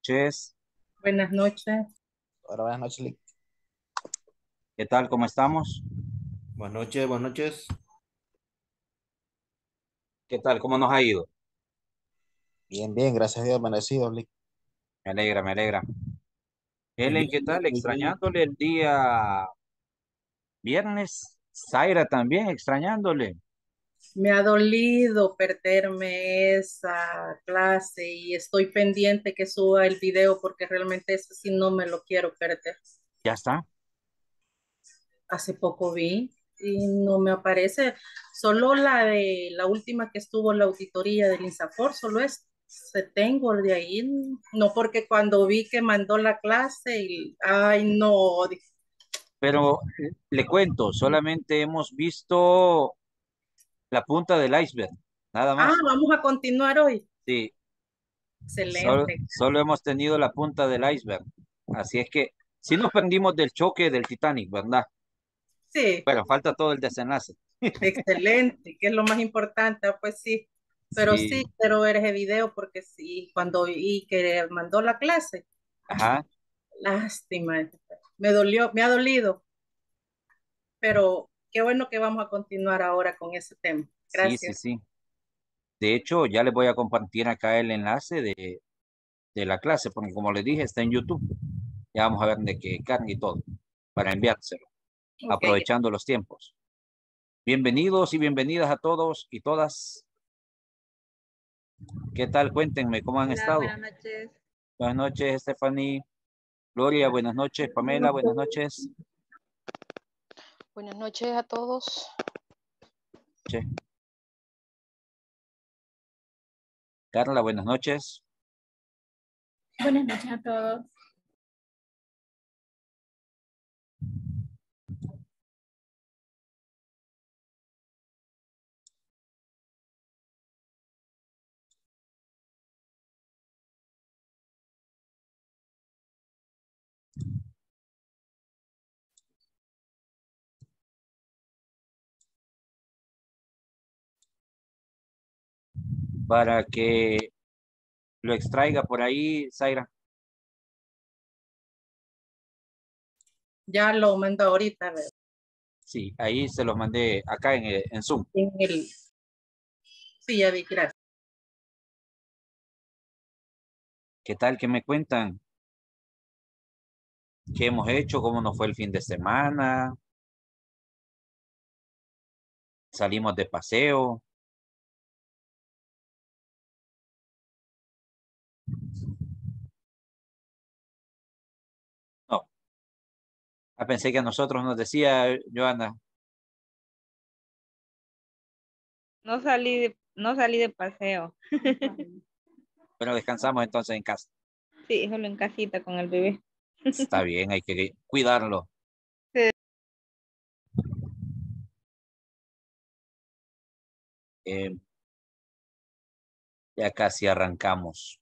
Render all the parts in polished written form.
noches. Buenas noches. Ahora buenas noches, Lick. ¿Qué tal? ¿Cómo estamos? Buenas noches, buenas noches. ¿Qué tal? ¿Cómo nos ha ido? Bien, bien, gracias a Dios, bendecido, Lick. Me alegra, me alegra. Muy Helen, bien, ¿qué tal? muy bien. Extrañándole el día viernes. Zaira también, extrañándole. Me ha dolido perderme esa clase y estoy pendiente que suba el video porque realmente ese sí no me lo quiero perder. ¿Ya está? Hace poco vi y no me aparece. Solo la de la última que estuvo la auditoría del INSAFOR, solo es se tengo de ahí. No, porque cuando vi que mandó la clase y ay no. Pero le cuento, solamente hemos visto la punta del iceberg, nada Ah, más. vamos a continuar hoy. Sí, Excelente. solo hemos tenido la punta del iceberg. Así es que sí nos perdimos del choque del Titanic, ¿verdad? Sí. Pero falta todo el desenlace. Excelente, que es lo más importante, pues sí, pero sí Sí, quiero ver ese video porque sí, cuando vi que mandó la clase, ajá. lástima, me dolió, me ha dolido, pero qué bueno que vamos a continuar ahora con ese tema. Sí, sí, Gracias. sí. De hecho, ya les voy a compartir acá el enlace de la clase, porque como les dije, está en YouTube. Ya vamos a ver de qué carne y todo, para enviárselo, Ok, aprovechando los tiempos. Bienvenidos y bienvenidas a todos y todas. ¿Qué tal? Cuéntenme cómo han Hola, estado. buenas noches. Buenas noches, Stephanie. Gloria, buenas noches. Pamela, buenas noches. Buenas noches a todos. Che. Carla, buenas noches. Buenas noches a todos. Para que lo extraiga por ahí, Zaira. ya lo mando ahorita, ¿verdad? Sí, ahí se los mandé acá en Zoom. En el, sí, ya vi, gracias. ¿Qué tal? ¿Qué me cuentan? ¿Qué hemos hecho? ¿Cómo nos fue el fin de semana? Salimos de paseo. No, pensé que a nosotros nos decía Joana, No salí de paseo. pero descansamos entonces en casa. Sí, solo en casita con el bebé. Está bien, hay que cuidarlo. Sí. Eh, ya casi arrancamos.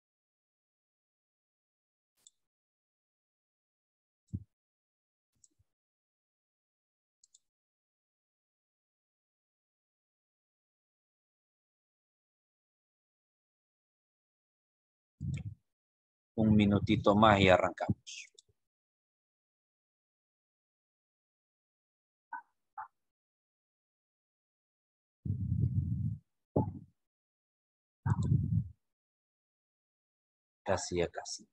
Un minutito más y arrancamos. Casi, ya casi.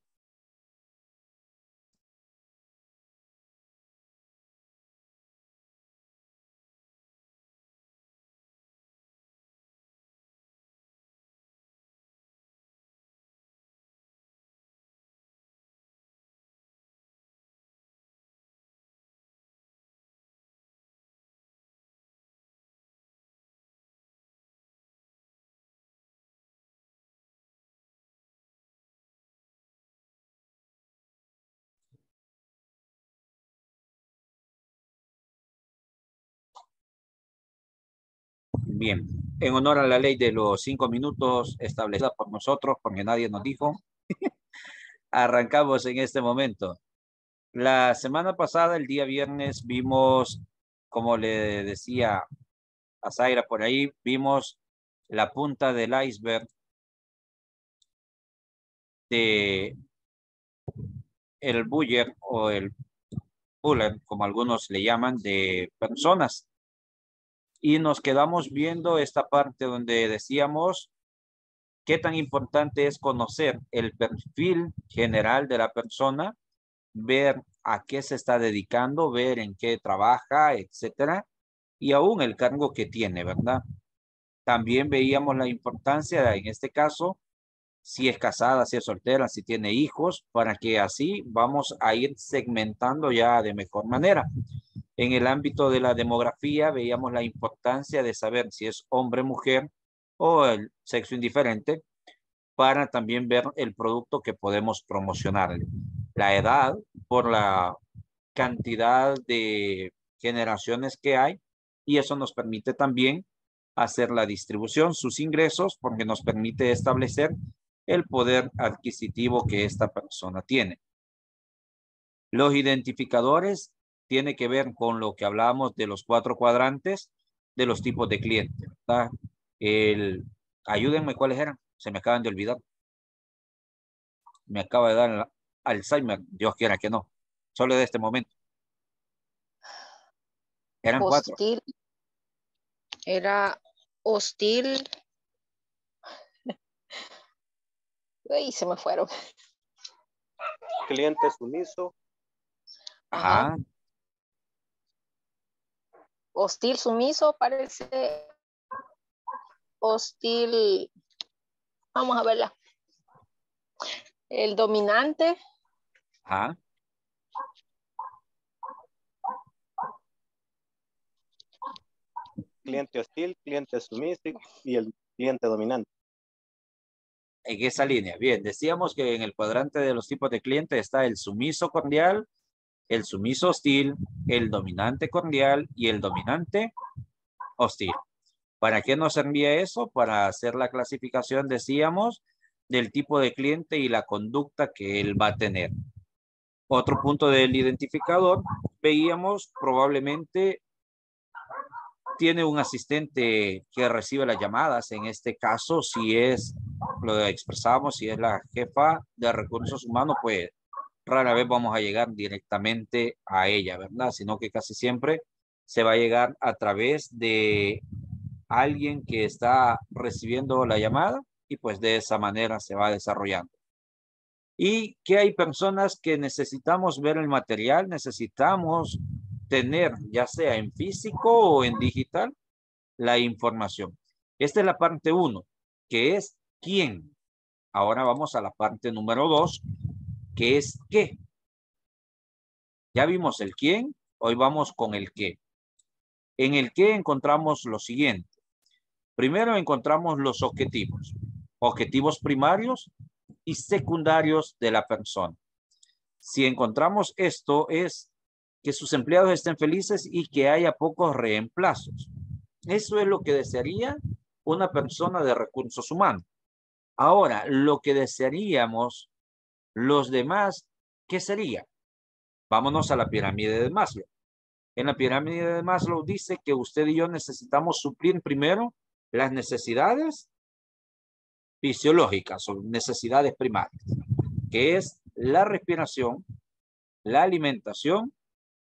Bien, en honor a la ley de los 5 minutos establecida por nosotros, porque nadie nos dijo, arrancamos en este momento. La semana pasada, el día viernes, vimos, como le decía a Zaira por ahí, vimos la punta del iceberg de el buyer o el puller, como algunos le llaman, de personas. Y nos quedamos viendo esta parte donde decíamos qué tan importante es conocer el perfil general de la persona, ver a qué se está dedicando, ver en qué trabaja, etcétera, y aún el cargo que tiene, ¿verdad? También veíamos la importancia, en este caso, si es casada, si es soltera, si tiene hijos, para que así vamos a ir segmentando ya de mejor manera. En el ámbito de la demografía veíamos la importancia de saber si es hombre, mujer o el sexo indiferente, para también ver el producto que podemos promocionarle. La edad, por la cantidad de generaciones que hay, y eso nos permite también hacer la distribución, sus ingresos, porque nos permite establecer el poder adquisitivo que esta persona tiene. Los identificadores tiene que ver con lo que hablábamos de los 4 cuadrantes de los tipos de clientes, ¿verdad? Ayúdenme, ¿cuáles eran? Se me acaban de olvidar. Me acaba de dar Alzheimer, Dios quiera que no. Solo de este momento. Eran 4. Hostil. Era hostil. Ay, se me fueron. Cliente sumiso. Ajá. Hostil, sumiso, parece. Hostil. Vamos a verla. El dominante. Ajá. Cliente hostil, cliente sumiso y el cliente dominante. En esa línea. Bien, decíamos que en el cuadrante de los tipos de cliente está el sumiso cordial, el sumiso hostil, el dominante cordial y el dominante hostil. ¿Para qué nos servía eso? Para hacer la clasificación, decíamos, del tipo de cliente y la conducta que él va a tener. Otro punto del identificador, veíamos probablemente tiene un asistente que recibe las llamadas. En este caso, si es, lo expresamos, si es la jefa de recursos humanos, pues rara vez vamos a llegar directamente a ella, ¿verdad? Sino que casi siempre se va a llegar a través de alguien que está recibiendo la llamada y pues de esa manera se va desarrollando. Y que hay personas que necesitamos ver el material, necesitamos tener, ya sea en físico o en digital, la información. Esta es la parte 1, que es quién. Ahora vamos a la parte número 2, que es qué. Ya vimos el quién, hoy vamos con el qué. En el qué encontramos lo siguiente. Primero encontramos los objetivos. Objetivos primarios y secundarios de la persona. Si encontramos esto, es que sus empleados estén felices y que haya pocos reemplazos. Eso es lo que desearía una persona de recursos humanos. Ahora, lo que desearíamos los demás, ¿qué sería? Vámonos a la pirámide de Maslow. En la pirámide de Maslow dice que usted y yo necesitamos suplir primero las necesidades fisiológicas o necesidades primarias, que es la respiración, la alimentación,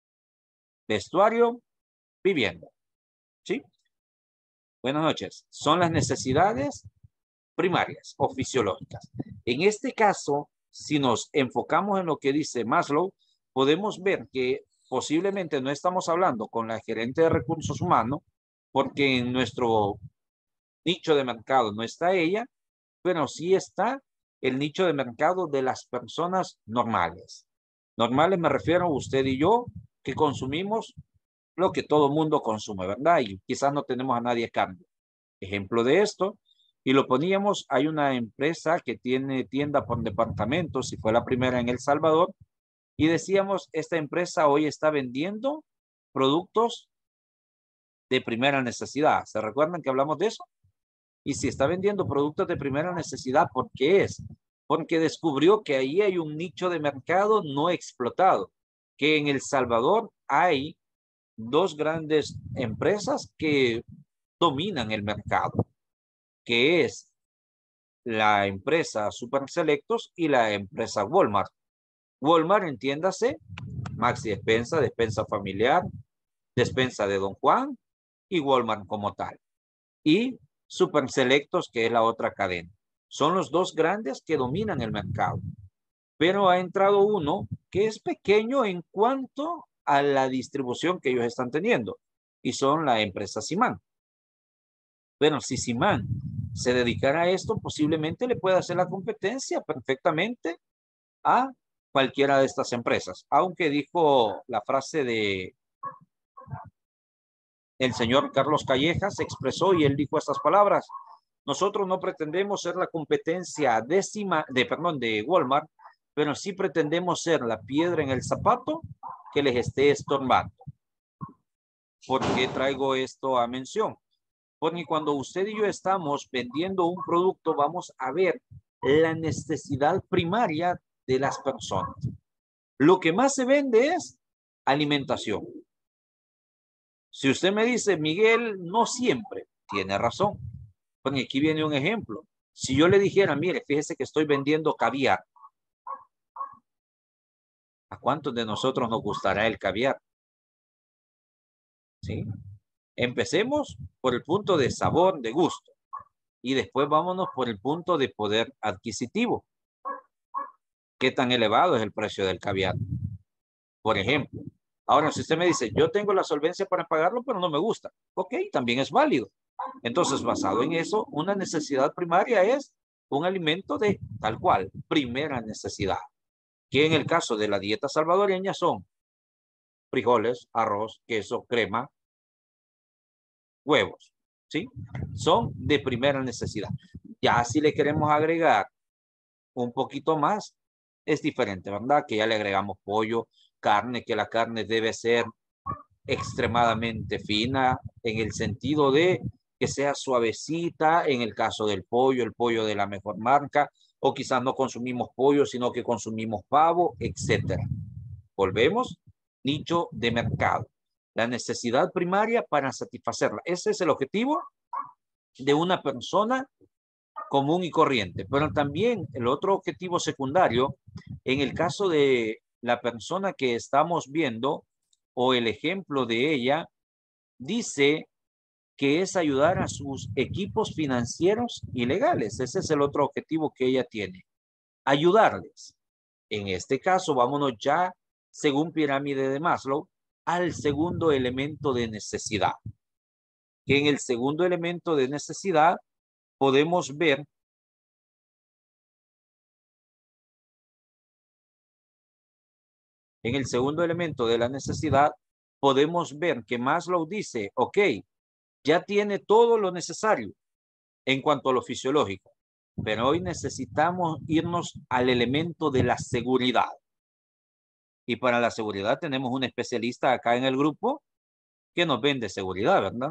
vestuario, vivienda. ¿Sí? Buenas noches. Son las necesidades primarias o fisiológicas. En este caso, si nos enfocamos en lo que dice Maslow, podemos ver que posiblemente no estamos hablando con la gerente de recursos humanos, porque en nuestro nicho de mercado no está ella, pero sí está el nicho de mercado de las personas normales. Normales me refiero a usted y yo, que consumimos lo que todo mundo consume, ¿verdad? Y quizás no tenemos a nadie a cambio. Ejemplo de esto, y lo poníamos, hay una empresa que tiene tienda por departamentos y fue la primera en El Salvador, y decíamos, esta empresa hoy está vendiendo productos de primera necesidad. ¿Se recuerdan que hablamos de eso? Y si está vendiendo productos de primera necesidad, ¿por qué es? Porque descubrió que ahí hay un nicho de mercado no explotado, que en El Salvador hay 2 grandes empresas que dominan el mercado, que es la empresa Super Selectos y la empresa Walmart. Walmart, entiéndase, Maxi Despensa, despensa familiar, despensa de Don Juan y Walmart como tal. Y Super Selectos, que es la otra cadena. Son los dos grandes que dominan el mercado. Pero ha entrado uno que es pequeño en cuanto a la distribución que ellos están teniendo. Y son la empresa Simán. Bueno, si Simán se dedicara a esto, posiblemente le pueda hacer la competencia perfectamente a cualquiera de estas empresas. Aunque dijo la frase de el señor Carlos Callejas, se expresó y él dijo estas palabras: nosotros no pretendemos ser la competencia de Walmart, pero sí pretendemos ser la piedra en el zapato que les esté estorbando. ¿Por qué traigo esto a mención? Porque cuando usted y yo estamos vendiendo un producto, vamos a ver la necesidad primaria de las personas. Lo que más se vende es alimentación. Si usted me dice, Miguel, no siempre, tiene razón. Porque aquí viene un ejemplo. Si yo le dijera, mire, fíjese que estoy vendiendo caviar, ¿a cuántos de nosotros nos gustará el caviar? ¿Sí? Empecemos por el punto de sabor, de gusto. Y después vámonos por el punto de poder adquisitivo. ¿Qué tan elevado es el precio del caviar? Por ejemplo. Ahora, si usted me dice, yo tengo la solvencia para pagarlo, pero no me gusta. Ok, también es válido. Entonces, basado en eso, una necesidad primaria es un alimento de tal cual, primera necesidad. Que en el caso de la dieta salvadoreña son frijoles, arroz, queso, crema, huevos. ¿Sí? Son de primera necesidad. Ya si le queremos agregar un poquito más, es diferente, ¿verdad? Que ya le agregamos pollo, carne, que la carne debe ser extremadamente fina en el sentido de que sea suavecita. En el caso del pollo, el pollo de la mejor marca, o quizás no consumimos pollo, sino que consumimos pavo, etcétera. Volvemos, nicho de mercado. La necesidad primaria para satisfacerla. Ese es el objetivo de una persona común y corriente. Pero también el otro objetivo secundario, en el caso de la persona que estamos viendo, o el ejemplo de ella, dice que es ayudar a sus equipos financieros y legales. Ese es el otro objetivo que ella tiene. Ayudarles. En este caso, vámonos ya, según pirámide de Maslow, al segundo elemento de necesidad. Que en el segundo elemento de necesidad podemos ver en el segundo elemento de la necesidad, podemos ver que Maslow dice, ok, ya tiene todo lo necesario en cuanto a lo fisiológico, pero hoy necesitamos irnos al elemento de la seguridad. Y para la seguridad tenemos un especialista acá en el grupo que nos vende seguridad, ¿verdad?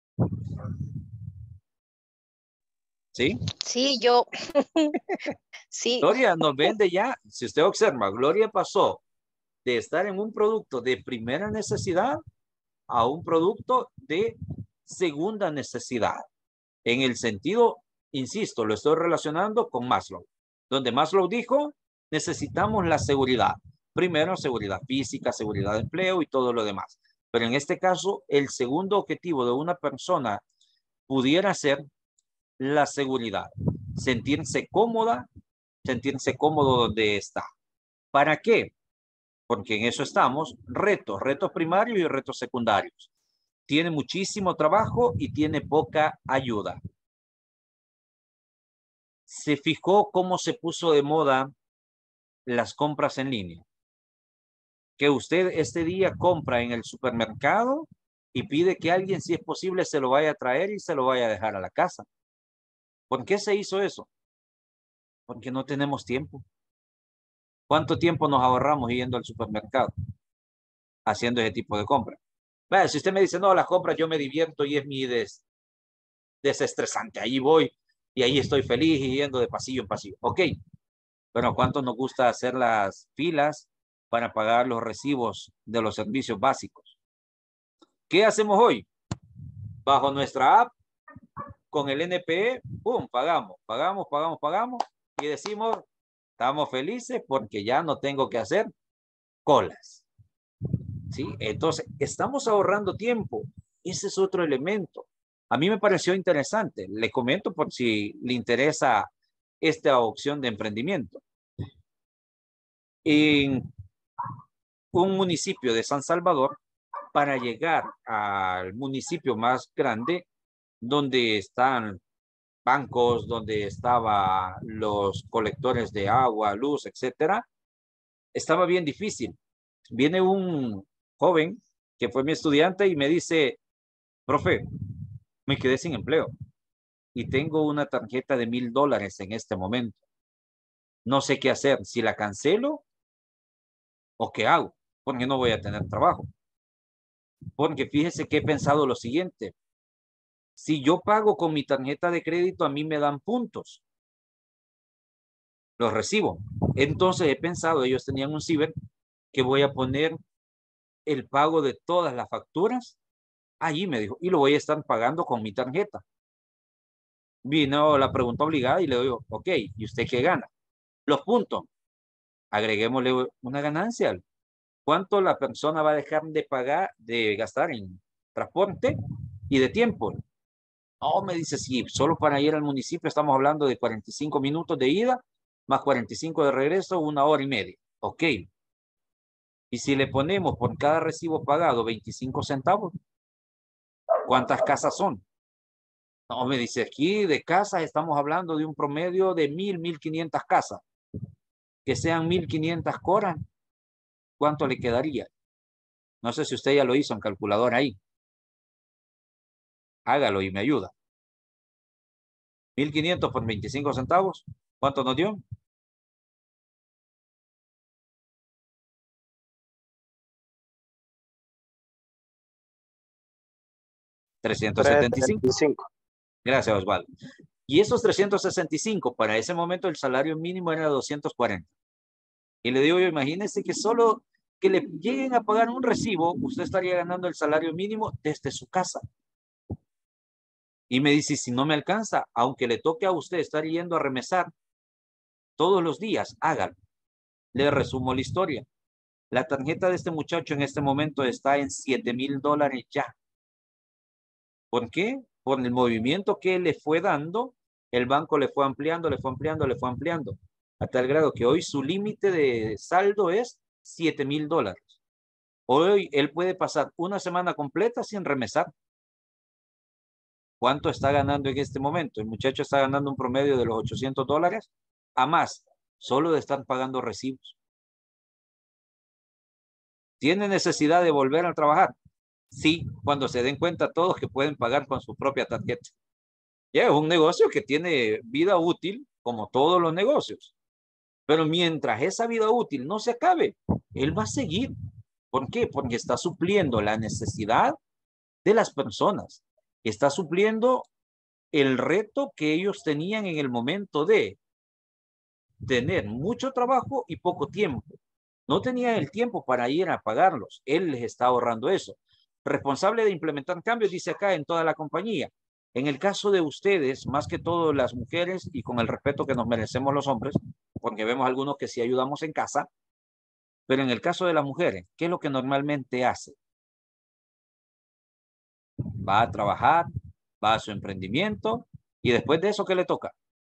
¿Sí? Sí, yo. Sí, Gloria nos vende ya, si usted observa, Gloria pasó de estar en un producto de primera necesidad a un producto de segunda necesidad. En el sentido, insisto, lo estoy relacionando con Maslow, donde Maslow dijo, necesitamos la seguridad. Primero, seguridad física, seguridad de empleo y todo lo demás. Pero en este caso, el segundo objetivo de una persona pudiera ser la seguridad. Sentirse cómoda, sentirse cómodo donde está. ¿Para qué? Porque en eso estamos, retos primarios y retos secundarios. Tiene muchísimo trabajo y tiene poca ayuda. ¿Se fijó cómo se puso de moda las compras en línea? Que usted este día compra en el supermercado y pide que alguien, si es posible, se lo vaya a traer y se lo vaya a dejar a la casa. ¿Por qué se hizo eso? Porque no tenemos tiempo. ¿Cuánto tiempo nos ahorramos yendo al supermercado haciendo ese tipo de compras? Bueno, si usted me dice, no, las compras yo me divierto y es mi desestresante. Ahí voy y ahí estoy feliz y yendo de pasillo en pasillo. Ok, pero ¿cuánto nos gusta hacer las filas para pagar los recibos de los servicios básicos? ¿Qué hacemos hoy? Bajo nuestra app, con el NPE, ¡pum! Pagamos. Y decimos, estamos felices porque ya no tengo que hacer colas. ¿Sí? Entonces, estamos ahorrando tiempo. Ese es otro elemento. A mí me pareció interesante. Le comento por si le interesa esta opción de emprendimiento. En un municipio de San Salvador, para llegar al municipio más grande, donde están bancos, donde estaban los colectores de agua, luz, etcétera, estaba bien difícil. Viene un joven que fue mi estudiante y me dice, profe, me quedé sin empleo y tengo una tarjeta de $1000 en este momento. No sé qué hacer, si la cancelo o qué hago, porque no voy a tener trabajo. Porque fíjese que he pensado lo siguiente. Si yo pago con mi tarjeta de crédito, a mí me dan puntos. Los recibo. Entonces he pensado, ellos tenían un ciber, que voy a poner el pago de todas las facturas. Allí me dijo, y lo voy a estar pagando con mi tarjeta. Vino la pregunta obligada y le digo, ok, ¿y usted qué gana? Los puntos. Agreguémosle una ganancia. ¿Cuánto la persona va a dejar de pagar, de gastar en transporte y de tiempo? No, me dice, sí, solo para ir al municipio estamos hablando de 45 minutos de ida, más 45 de regreso, 1 hora y media. Ok. Y si le ponemos por cada recibo pagado 25 centavos, ¿cuántas casas son? No, me dice, aquí de casas estamos hablando de un promedio de 1500 casas. Que sean 1500 coras, ¿cuánto le quedaría? No sé si usted ya lo hizo en calculadora ahí. Hágalo y me ayuda. 1500 por 25 centavos. ¿Cuánto nos dio? $375. Gracias, Osvaldo. Y esos 365, para ese momento el salario mínimo era 240. Y le digo yo, imagínese que solo que le lleguen a pagar un recibo, usted estaría ganando el salario mínimo desde su casa. Y me dice, si no me alcanza, aunque le toque a usted estar yendo a remesar todos los días, hágalo. Le resumo la historia. La tarjeta de este muchacho en este momento está en $7000 ya. ¿Por qué? Por el movimiento que le fue dando, el banco le fue ampliando, hasta el grado que hoy su límite de saldo es $7000. Hoy él puede pasar una semana completa sin remesar. ¿Cuánto está ganando en este momento? El muchacho está ganando un promedio de los $800 a más, solo de estar pagando recibos. ¿Tiene necesidad de volver a trabajar? Sí, cuando se den cuenta todos que pueden pagar con su propia tarjeta. Ya es un negocio que tiene vida útil, como todos los negocios. Pero mientras esa vida útil no se acabe, él va a seguir. ¿Por qué? Porque está supliendo la necesidad de las personas. Está supliendo el reto que ellos tenían en el momento de tener mucho trabajo y poco tiempo. No tenían el tiempo para ir a pagarlos. Él les está ahorrando eso. Responsable de implementar cambios, dice acá, en toda la compañía. En el caso de ustedes, más que todo las mujeres, y con el respeto que nos merecemos los hombres, porque vemos algunos que sí ayudamos en casa, pero en el caso de las mujeres, ¿qué es lo que normalmente hace? Va a trabajar, va a su emprendimiento, y después de eso, ¿qué le toca?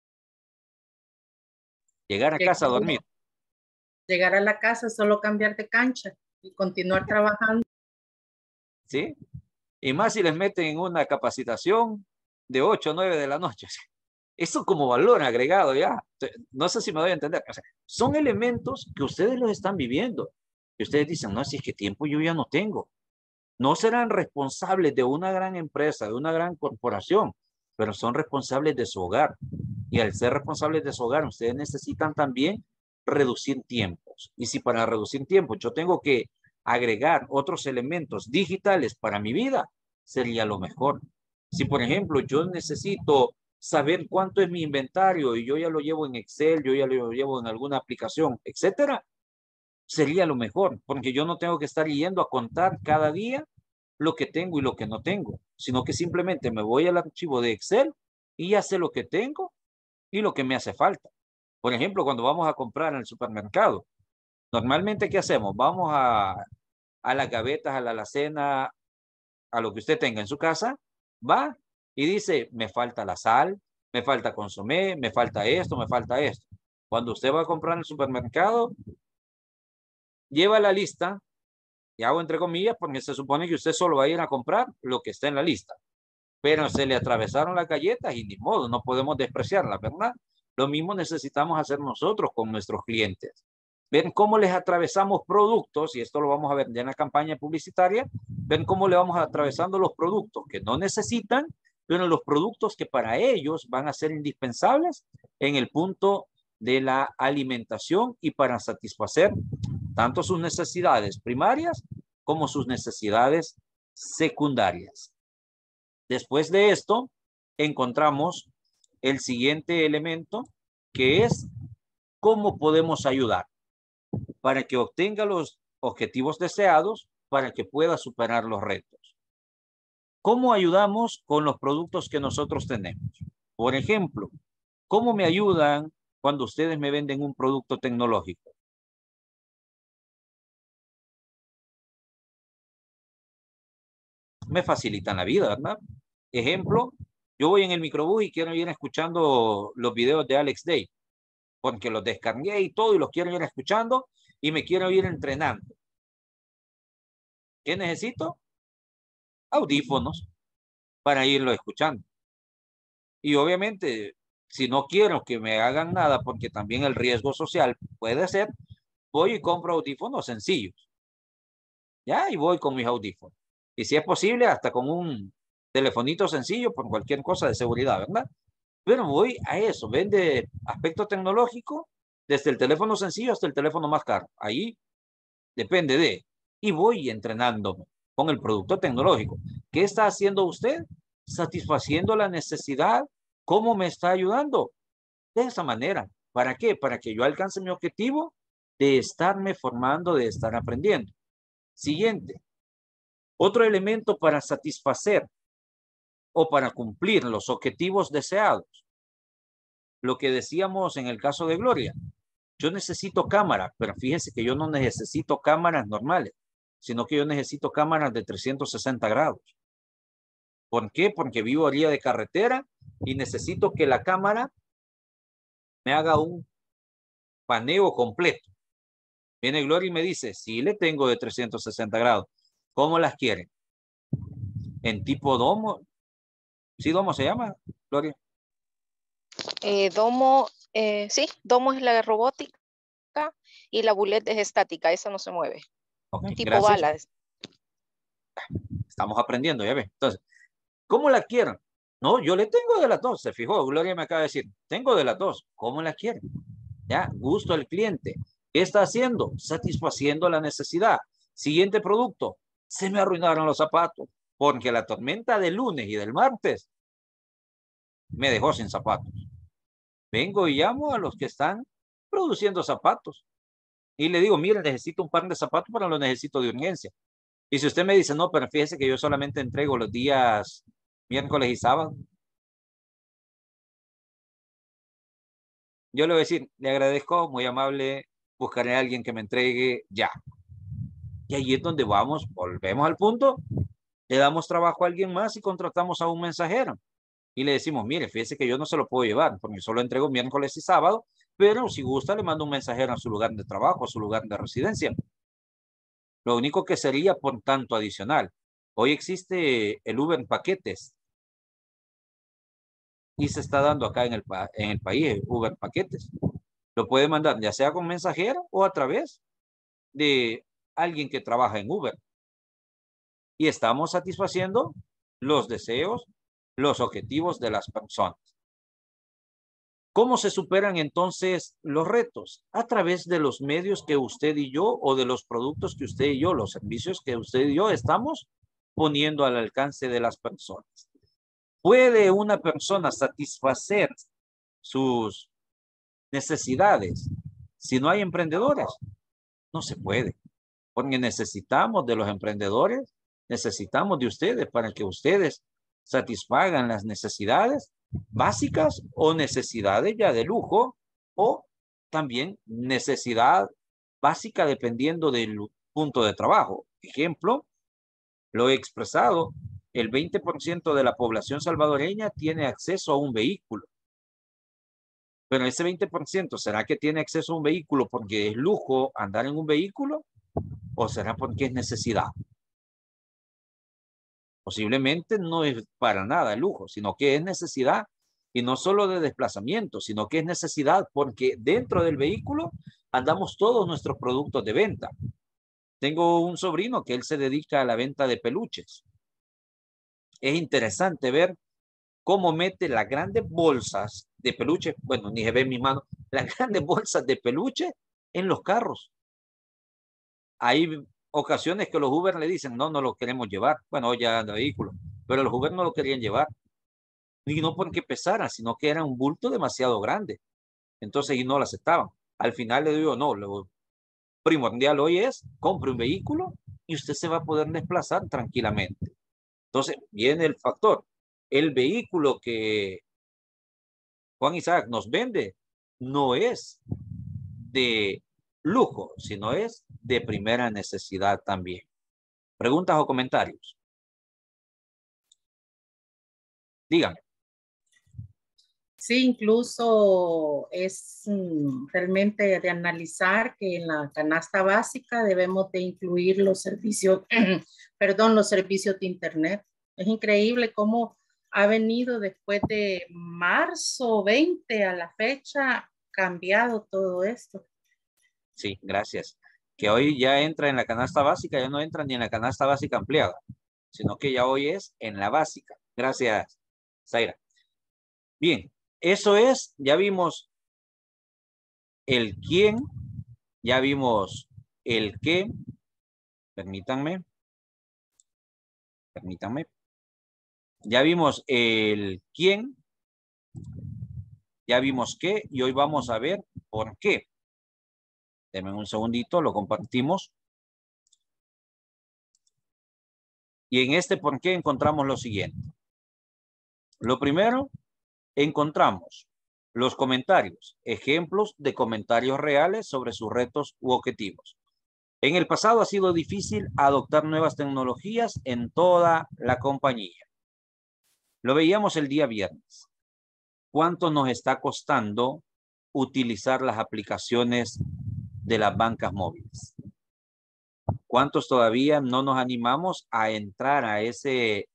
Llegar a casa a dormir. Llegar a la casa, solo cambiar de cancha y continuar trabajando. ¿Sí? Y más si les meten en una capacitación de 8 o 9 de la noche. Eso como valor agregado ya. No sé si me doy a entender. O sea, son elementos que ustedes los están viviendo. Y ustedes dicen, no, si es que tiempo yo ya no tengo. No serán responsables de una gran empresa, de una gran corporación, pero son responsables de su hogar. Y al ser responsables de su hogar, ustedes necesitan también reducir tiempos. Y si para reducir tiempos yo tengo que agregar otros elementos digitales para mi vida, sería lo mejor. Si, por ejemplo, yo necesito saber cuánto es mi inventario y yo ya lo llevo en Excel, yo ya lo llevo en alguna aplicación, etcétera, sería lo mejor, porque yo no tengo que estar yendo a contar cada día lo que tengo y lo que no tengo, sino que simplemente me voy al archivo de Excel y ya sé lo que tengo y lo que me hace falta. Por ejemplo, cuando vamos a comprar en el supermercado, normalmente, ¿qué hacemos? Vamos a las gavetas, a la alacena, a lo que usted tenga en su casa, va y dice, me falta la sal, me falta consomé, me falta esto, me falta esto. Cuando usted va a comprar en el supermercado, lleva la lista, y hago entre comillas, porque se supone que usted solo va a ir a comprar lo que está en la lista. Pero se le atravesaron las galletas y ni modo, no podemos despreciarlas, ¿verdad? Lo mismo necesitamos hacer nosotros con nuestros clientes. Ven cómo les atravesamos productos, y esto lo vamos a ver ya en la campaña publicitaria, ven cómo le vamos atravesando los productos que no necesitan, pero los productos que para ellos van a ser indispensables en el punto de la alimentación y para satisfacer tanto sus necesidades primarias como sus necesidades secundarias. Después de esto, encontramos el siguiente elemento, que es cómo podemos ayudar para que obtenga los objetivos deseados, para que pueda superar los retos. ¿Cómo ayudamos con los productos que nosotros tenemos? Por ejemplo, ¿cómo me ayudan cuando ustedes me venden un producto tecnológico? Me facilitan la vida, ¿verdad? Ejemplo, yo voy en el microbús y quiero ir escuchando los videos de Alex Day, porque los descargué y todo y los quiero ir escuchando y me quiero ir entrenando. ¿Qué necesito? Audífonos para irlo escuchando. Y obviamente, si no quiero que me hagan nada, porque también el riesgo social puede ser, voy y compro audífonos sencillos. Ya, y voy con mis audífonos. Y si es posible, hasta con un telefonito sencillo por cualquier cosa de seguridad, ¿verdad? Pero voy a eso, vende aspecto tecnológico, desde el teléfono sencillo hasta el teléfono más caro. Ahí depende de. Y voy entrenándome con el producto tecnológico. ¿Qué está haciendo usted? Satisfaciendo la necesidad. ¿Cómo me está ayudando? De esa manera. ¿Para qué? Para que yo alcance mi objetivo de estarme formando, de estar aprendiendo. Siguiente. Otro elemento para satisfacer o para cumplir los objetivos deseados. Lo que decíamos en el caso de Gloria. Yo necesito cámara, pero fíjense que yo no necesito cámaras normales, sino que yo necesito cámaras de 360 grados. ¿Por qué? Porque vivo a orilla de carretera y necesito que la cámara me haga un paneo completo. Viene Gloria y me dice, sí le tengo de 360 grados. ¿Cómo las quieren? ¿En tipo domo? ¿Sí domo se llama, Gloria? Domo, sí, Domo es la robótica y la bullet es estática, esa no se mueve. Okay, Tipo gracias. balas. Estamos aprendiendo, ya ves. Entonces, ¿cómo la quieren? No, yo le tengo de las dos. Se fijó, Gloria me acaba de decir, tengo de las dos. ¿Cómo la quieren? Ya, gusto al cliente. ¿Qué está haciendo? Satisfaciendo la necesidad. Siguiente producto. Se me arruinaron los zapatos porque la tormenta del lunes y del martes me dejó sin zapatos. Vengo y llamo a los que están produciendo zapatos y le digo, mire, necesito un par de zapatos, pero lo necesito de urgencia. Y si usted me dice, no, pero fíjese que yo solamente entrego los días miércoles y sábado, yo le voy a decir, le agradezco, muy amable, buscaré a alguien que me entregue ya. Y ahí es donde vamos, volvemos al punto, le damos trabajo a alguien más y contratamos a un mensajero. Y le decimos, mire, fíjese que yo no se lo puedo llevar, porque solo entrego miércoles y sábado, pero si gusta le mando un mensajero a su lugar de trabajo, a su lugar de residencia. Lo único que sería por tanto adicional. Hoy existe el Uber Paquetes. Y se está dando acá en el país Uber Paquetes. Lo puede mandar ya sea con mensajero o a través de alguien que trabaja en Uber. Y estamos satisfaciendo los deseos, los objetivos de las personas. ¿Cómo se superan entonces los retos? A través de los medios que usted y yo, o de los productos que usted y yo, los servicios que usted y yo estamos poniendo al alcance de las personas. ¿Puede una persona satisfacer sus necesidades si no hay emprendedores? No se puede, porque necesitamos de los emprendedores, necesitamos de ustedes para que ustedes satisfagan las necesidades básicas o necesidades ya de lujo, o también necesidad básica dependiendo del punto de trabajo. Ejemplo, lo he expresado, el 20% de la población salvadoreña tiene acceso a un vehículo. Pero ese 20%, ¿será que tiene acceso a un vehículo porque es lujo andar en un vehículo? ¿O será porque es necesidad? Posiblemente no es para nada lujo, sino que es necesidad, y no solo de desplazamiento, sino que es necesidad porque dentro del vehículo andamos todos nuestros productos de venta. Tengo un sobrino que él se dedica a la venta de peluches. Es interesante ver cómo mete las grandes bolsas de peluche, bueno, ni se ve en mi mano, las grandes bolsas de peluche en los carros. Hay ocasiones que los Uber le dicen, no, no lo queremos llevar. Bueno, ya anda vehículo, pero los Uber no lo querían llevar. Y no porque pesara, sino que era un bulto demasiado grande. Entonces, y no lo aceptaban. Al final le digo, no, lo primordial hoy es, compre un vehículo y usted se va a poder desplazar tranquilamente. Entonces, viene el factor. El vehículo que Juan Isaac nos vende no es de lujo, sino es de primera necesidad también. ¿Preguntas o comentarios? Díganme. Sí, incluso es realmente de analizar que en la canasta básica debemos de incluir los servicios, perdón, los servicios de internet. Es increíble cómo ha venido después de marzo 20 a la fecha cambiado todo esto. Sí, gracias. Que hoy ya entra en la canasta básica, ya no entra ni en la canasta básica ampliada, sino que ya hoy es en la básica. Gracias, Zaira. Bien, eso es, ya vimos el quién, ya vimos el qué. Permítanme. Ya vimos el quién, ya vimos qué, y hoy vamos a ver por qué. Denme un segundito, lo compartimos. Y en este por qué encontramos lo siguiente. Lo primero, encontramos los comentarios, ejemplos de comentarios reales sobre sus retos u objetivos. En el pasado ha sido difícil adoptar nuevas tecnologías en toda la compañía. Lo veíamos el día viernes. ¿Cuánto nos está costando utilizar las aplicaciones de las bancas móviles? ¿Cuántos todavía no nos animamos a entrar a ese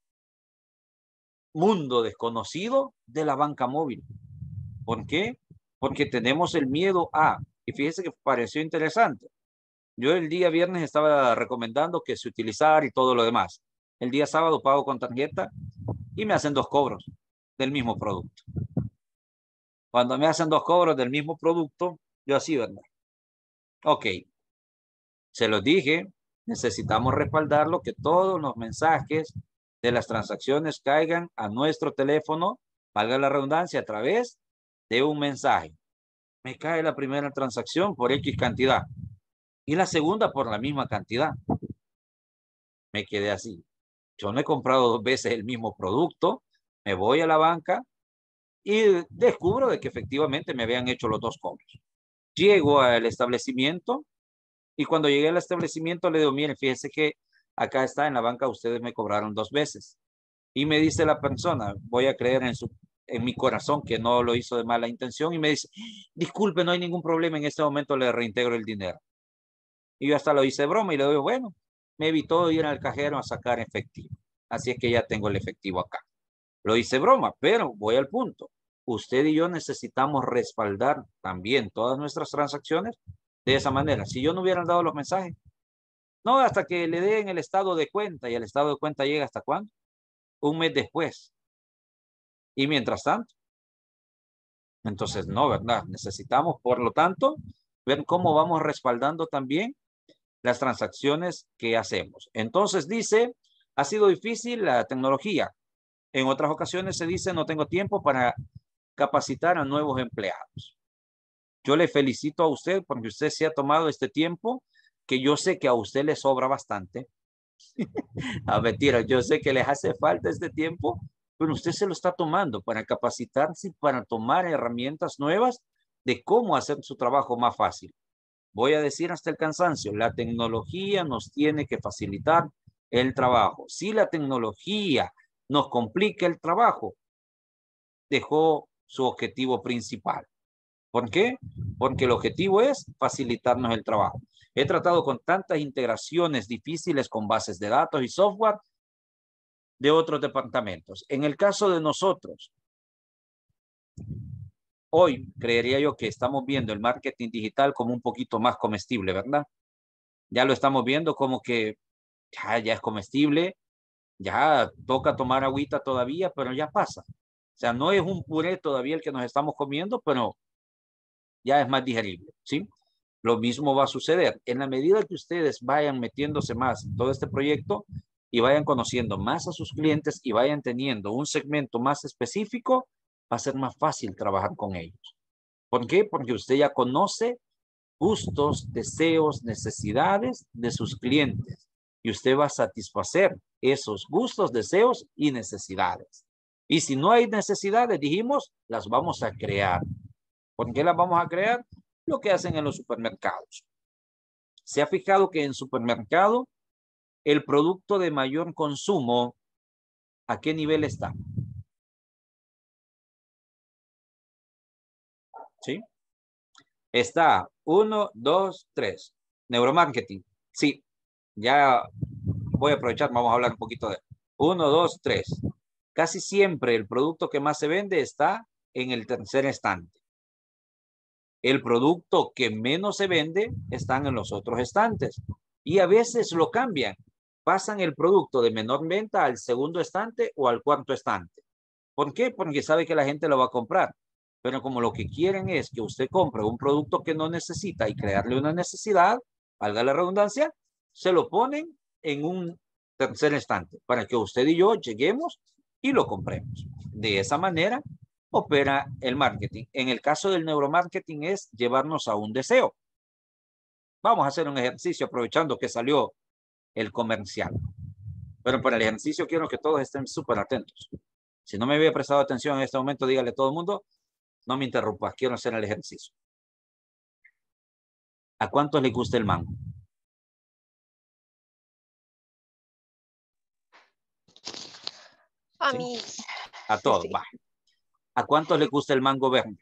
mundo desconocido de la banca móvil? ¿Por qué? Porque tenemos el miedo a, y fíjese que pareció interesante. Yo el día viernes estaba recomendando que se utilizara y todo lo demás. El día sábado pago con tarjeta y me hacen 2 cobros del mismo producto. Cuando me hacen 2 cobros del mismo producto, yo así, ¿verdad? Ok. Se los dije, necesitamos respaldarlo, que todos los mensajes de las transacciones caigan a nuestro teléfono, valga la redundancia, a través de un mensaje. Me cae la primera transacción por X cantidad y la segunda por la misma cantidad. Me quedé así. Yo no he comprado 2 veces el mismo producto, me voy a la banca y descubro de que efectivamente me habían hecho los 2 cobros. Llego al establecimiento y cuando llegué al establecimiento le digo, miren, fíjense que acá está en la banca, ustedes me cobraron 2 veces. Y me dice la persona, voy a creer en mi corazón que no lo hizo de mala intención, y me dice, disculpe, no hay ningún problema, en este momento le reintegro el dinero. Y yo hasta lo hice de broma y le digo, bueno, me evitó ir al cajero a sacar efectivo. Así es que ya tengo el efectivo acá. Lo hice broma, pero voy al punto. Usted y yo necesitamos respaldar también todas nuestras transacciones de esa manera. Si yo no hubieran dado los mensajes, no, hasta que le den el estado de cuenta, y el estado de cuenta llega ¿hasta cuándo? Un mes después. Y mientras tanto, entonces no, ¿verdad? Necesitamos, por lo tanto, ver cómo vamos respaldando también las transacciones que hacemos. Entonces dice, ha sido difícil la tecnología. En otras ocasiones se dice, no tengo tiempo para capacitar a nuevos empleados. Yo le felicito a usted porque usted se ha tomado este tiempo, que yo sé que a usted le sobra bastante. A mentira, yo sé que les hace falta este tiempo pero usted se lo está tomando para capacitarse y para tomar herramientas nuevas de cómo hacer su trabajo más fácil. Voy a decir hasta el cansancio, la tecnología nos tiene que facilitar el trabajo. Si la tecnología nos complica el trabajo, dejó su objetivo principal. ¿Por qué? Porque el objetivo es facilitarnos el trabajo. He tratado con tantas integraciones difíciles con bases de datos y software de otros departamentos. En el caso de nosotros, hoy creería yo que estamos viendo el marketing digital como un poquito más comestible, ¿verdad? Ya lo estamos viendo como que ya es comestible, ya toca tomar agüita todavía, pero ya pasa. O sea, no es un puré todavía el que nos estamos comiendo, pero ya es más digerible, ¿sí? Lo mismo va a suceder. En la medida que ustedes vayan metiéndose más en todo este proyecto y vayan conociendo más a sus clientes y vayan teniendo un segmento más específico, va a ser más fácil trabajar con ellos. ¿Por qué? Porque usted ya conoce gustos, deseos, necesidades de sus clientes y usted va a satisfacer esos gustos, deseos y necesidades. Y si no hay necesidades, dijimos, las vamos a crear. ¿Por qué las vamos a crear? Lo que hacen en los supermercados. ¿Se ha fijado que en supermercado el producto de mayor consumo, a qué nivel está? ¿Sí? Está 1, 2, 3. Neuromarketing. Sí, ya voy a aprovechar, vamos a hablar un poquito de 1, 2, 3. Casi siempre el producto que más se vende está en el tercer estante. El producto que menos se vende están en los otros estantes. Y a veces lo cambian. Pasan el producto de menor venta al segundo estante o al cuarto estante. ¿Por qué? Porque sabe que la gente lo va a comprar. Pero como lo que quieren es que usted compre un producto que no necesita y crearle una necesidad, valga la redundancia, se lo ponen en un tercer estante para que usted y yo lleguemos y lo compremos. De esa manera opera el marketing. En el caso del neuromarketing es llevarnos a un deseo. Vamos a hacer un ejercicio aprovechando que salió el comercial. Pero para el ejercicio quiero que todos estén súper atentos. Si no me había prestado atención en este momento, dígale a todo el mundo, no me interrumpas, quiero hacer el ejercicio. ¿A cuántos les gusta el mango? A ¿Sí? mí. A todos, Sí. va. ¿A cuántos les gusta el mango verde?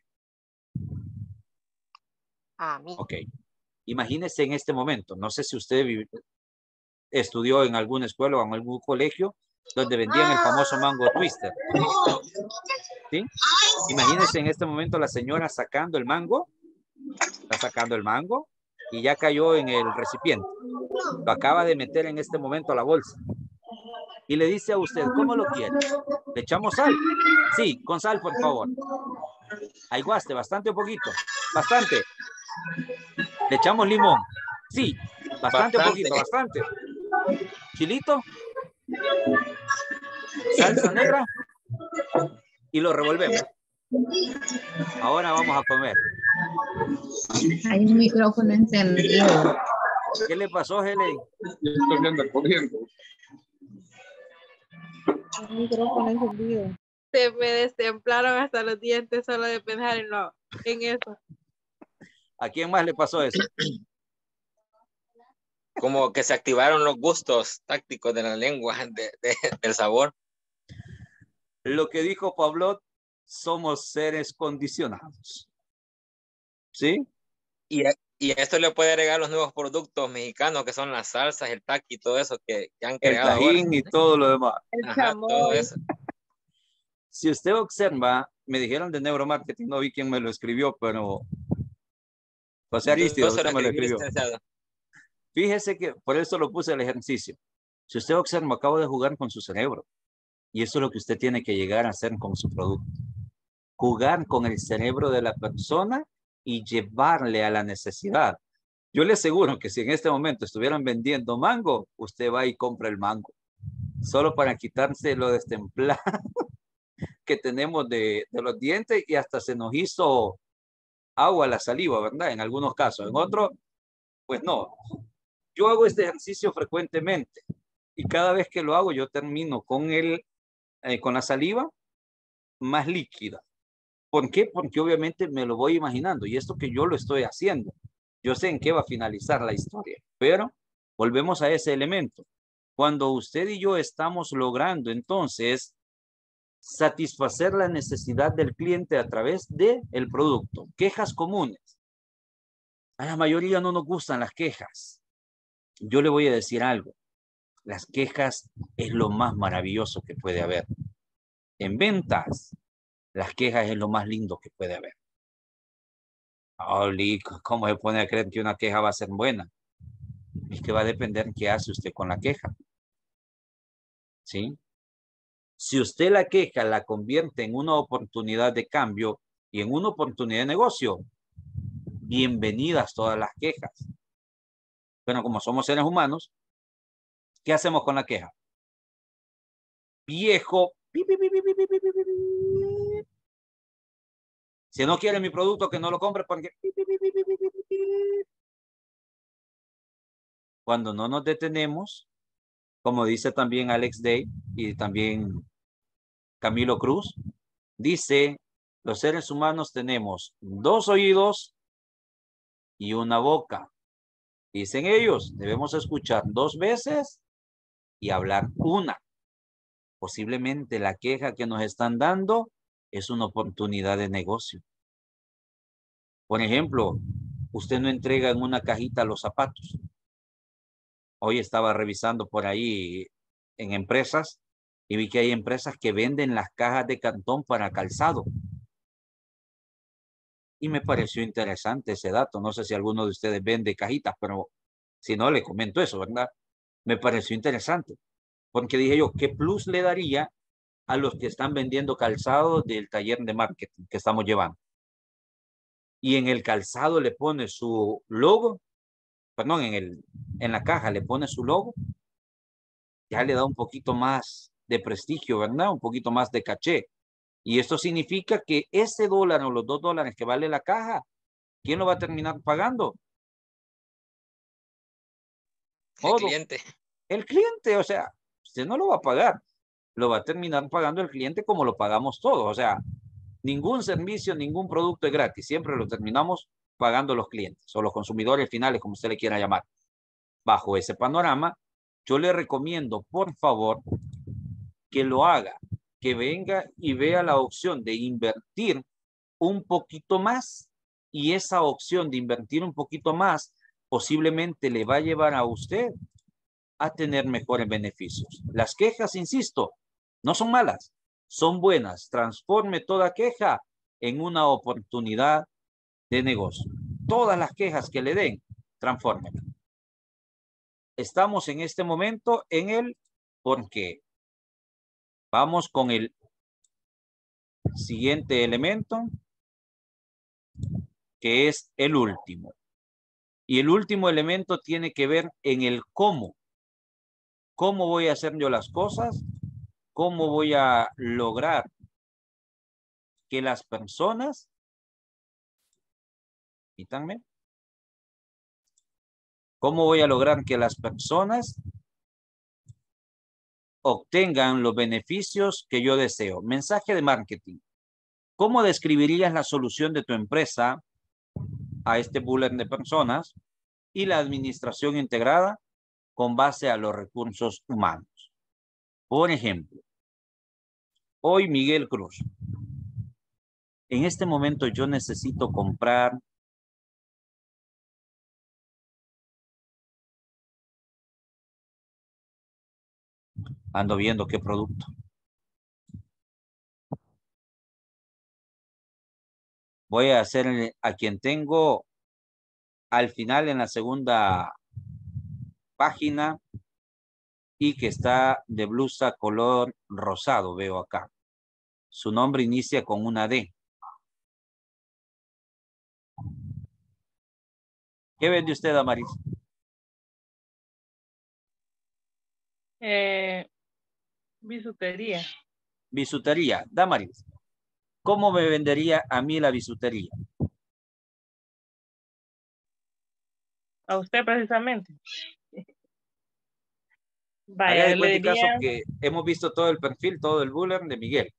A mí. Ok. Imagínese en este momento, no sé si usted estudió en alguna escuela o en algún colegio donde vendían el famoso mango twister. ¿Sí? Imagínese en este momento la señora sacando el mango, está sacando el mango y ya cayó en el recipiente. Lo acaba de meter en este momento a la bolsa. Y le dice a usted, ¿cómo lo quiere? ¿Le echamos sal? Sí, con sal, por favor. Hay guaste, bastante o poquito. Bastante. ¿Le echamos limón? Sí, bastante o poquito, bastante. ¿Chilito? ¿Salsa negra? Y lo revolvemos. Ahora vamos a comer. Hay un micrófono encendido. ¿Qué le pasó, Helen? Yo estoy viendo corriendo. Un micrófono encendido. Se me destemplaron hasta los dientes solo de pensar en eso. ¿A quién más le pasó eso? Como que se activaron los gustos tácticos de la lengua, del sabor. Lo que dijo Pablo, somos seres condicionados. ¿Sí? Y a esto le puede agregar los nuevos productos mexicanos que son las salsas, el taqui y todo eso que han El creado tajín ahora. y todo lo demás. Ajá, todo eso. Si usted observa, me dijeron de neuromarketing, no vi quién me lo escribió, pero José Aristides, usted me lo escribió. Fíjese que por eso lo puse el ejercicio. Si usted observa, acabo de jugar con su cerebro. Y eso es lo que usted tiene que llegar a hacer con su producto. Jugar con el cerebro de la persona y llevarle a la necesidad. Yo le aseguro que si en este momento estuvieran vendiendo mango, usted va y compra el mango. Solo para quitarse lo destemplado que tenemos de los dientes y hasta se nos hizo agua la saliva, ¿verdad? En algunos casos. En otros, pues no. Yo hago este ejercicio frecuentemente y cada vez que lo hago yo termino con el con la saliva más líquida. ¿Por qué? Porque obviamente me lo voy imaginando y esto que yo lo estoy haciendo. Yo sé en qué va a finalizar la historia, pero volvemos a ese elemento. Cuando usted y yo estamos logrando entonces satisfacer la necesidad del cliente a través del producto. Quejas comunes. A la mayoría no nos gustan las quejas. Yo le voy a decir algo. Las quejas es lo más maravilloso que puede haber. En ventas, las quejas es lo más lindo que puede haber. Oli, ¿cómo se pone a creer que una queja va a ser buena? Es que va a depender qué hace usted con la queja. ¿Sí? Si usted la queja la convierte en una oportunidad de cambio y en una oportunidad de negocio, bienvenidas todas las quejas. Pero como somos seres humanos, ¿qué hacemos con la queja? Viejo. Si no quiere mi producto, que no lo compre porque... Cuando no nos detenemos, como dice también Alex Day y también Camilo Cruz, dice, los seres humanos tenemos 2 oídos y una boca. Dicen ellos, debemos escuchar 2 veces y hablar una. Posiblemente la queja que nos están dando es una oportunidad de negocio. Por ejemplo, usted no entrega en una cajita los zapatos. Hoy estaba revisando por ahí en empresas y vi que hay empresas que venden las cajas de cartón para calzado. Y me pareció interesante ese dato. No sé si alguno de ustedes vende cajitas, pero si no, le comento eso, ¿verdad? Me pareció interesante. Porque dije yo, ¿qué plus le daría a los que están vendiendo calzado del taller de marketing que estamos llevando? Y en el calzado le pone su logo, perdón, en la caja le pone su logo, ya le da un poquito más de prestigio, ¿verdad? Un poquito más de caché. Y esto significa que ese dólar o los $2 que vale la caja, ¿quién lo va a terminar pagando? El cliente. El cliente, o sea, usted no lo va a pagar, lo va a terminar pagando el cliente como lo pagamos todos. O sea, ningún servicio, ningún producto es gratis, siempre lo terminamos pagando los clientes o los consumidores finales, como usted le quiera llamar. Bajo ese panorama, yo le recomiendo, por favor, que lo haga, que venga y vea la opción de invertir un poquito más y esa opción de invertir un poquito más posiblemente le va a llevar a usted a tener mejores beneficios. Las quejas, insisto, no son malas, son buenas. Transforme toda queja en una oportunidad de negocio. Todas las quejas que le den, transfórmenla. Estamos en este momento en el por qué. Vamos con el siguiente elemento, que es el último. Y el último elemento tiene que ver en el cómo. ¿Cómo voy a hacer yo las cosas? ¿Cómo voy a lograr que las personas, permítanme, cómo voy a lograr que las personas obtengan los beneficios que yo deseo? Mensaje de marketing. ¿Cómo describirías la solución de tu empresa a este bullet de personas y la administración integrada con base a los recursos humanos? Por ejemplo, hoy Miguel Cruz. En este momento yo necesito comprar ando viendo qué producto. Voy a hacer a quien tengo al final en la segunda página y que está de blusa color rosado, veo acá. Su nombre inicia con una D. ¿Qué vende usted, Damaris? Bisutería. Bisutería. Damaris, ¿cómo me vendería a mí la bisutería? A usted precisamente. Vaya, Haga de yo le cuenta y caso diría, que hemos visto todo el perfil, todo el buller de Miguel.